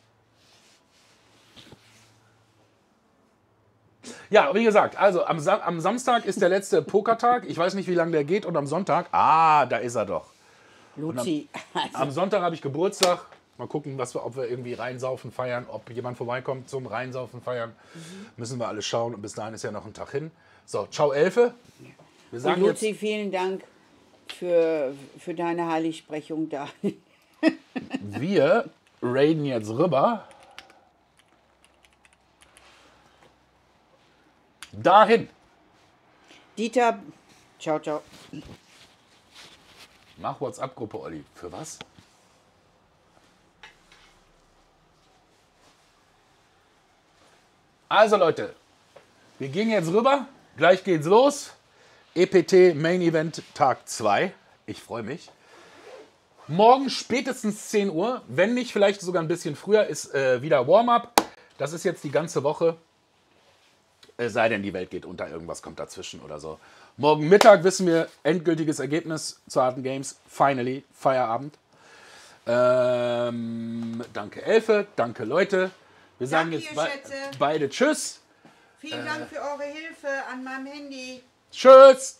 Ja, wie gesagt, also am, Sa am Samstag ist der letzte Pokertag. Ich weiß nicht, wie lange der geht. Und am Sonntag, ah, da ist er doch. Luzi. Am, am Sonntag habe ich Geburtstag. Mal gucken, was wir, ob wir irgendwie reinsaufen, feiern, ob jemand vorbeikommt zum Reinsaufen, feiern. Mhm. Müssen wir alles schauen. Und bis dahin ist ja noch ein Tag hin. So, ciao Elfe. Wir sagen Und Luzi, jetzt, vielen Dank für, für deine Heiligsprechung da. wir raiden jetzt rüber. Dahin. Dieter, ciao, ciao. Mach WhatsApp-Gruppe, Olli. Für was? Also Leute, wir gehen jetzt rüber. Gleich geht's los. E P T Main Event Tag zwei. Ich freue mich. Morgen spätestens zehn Uhr, wenn nicht vielleicht sogar ein bisschen früher, ist äh, wieder Warm-up. Das ist jetzt die ganze Woche. Es sei denn, die Welt geht unter, irgendwas kommt dazwischen oder so. Morgen Mittag wissen wir endgültiges Ergebnis zu Harten Games. Finally, Feierabend. Ähm, danke Elfe, danke Leute. Wir sagen Danke, jetzt ihr be Schätze. beide Tschüss. Vielen Dank für eure Hilfe an meinem Handy. Tschüss.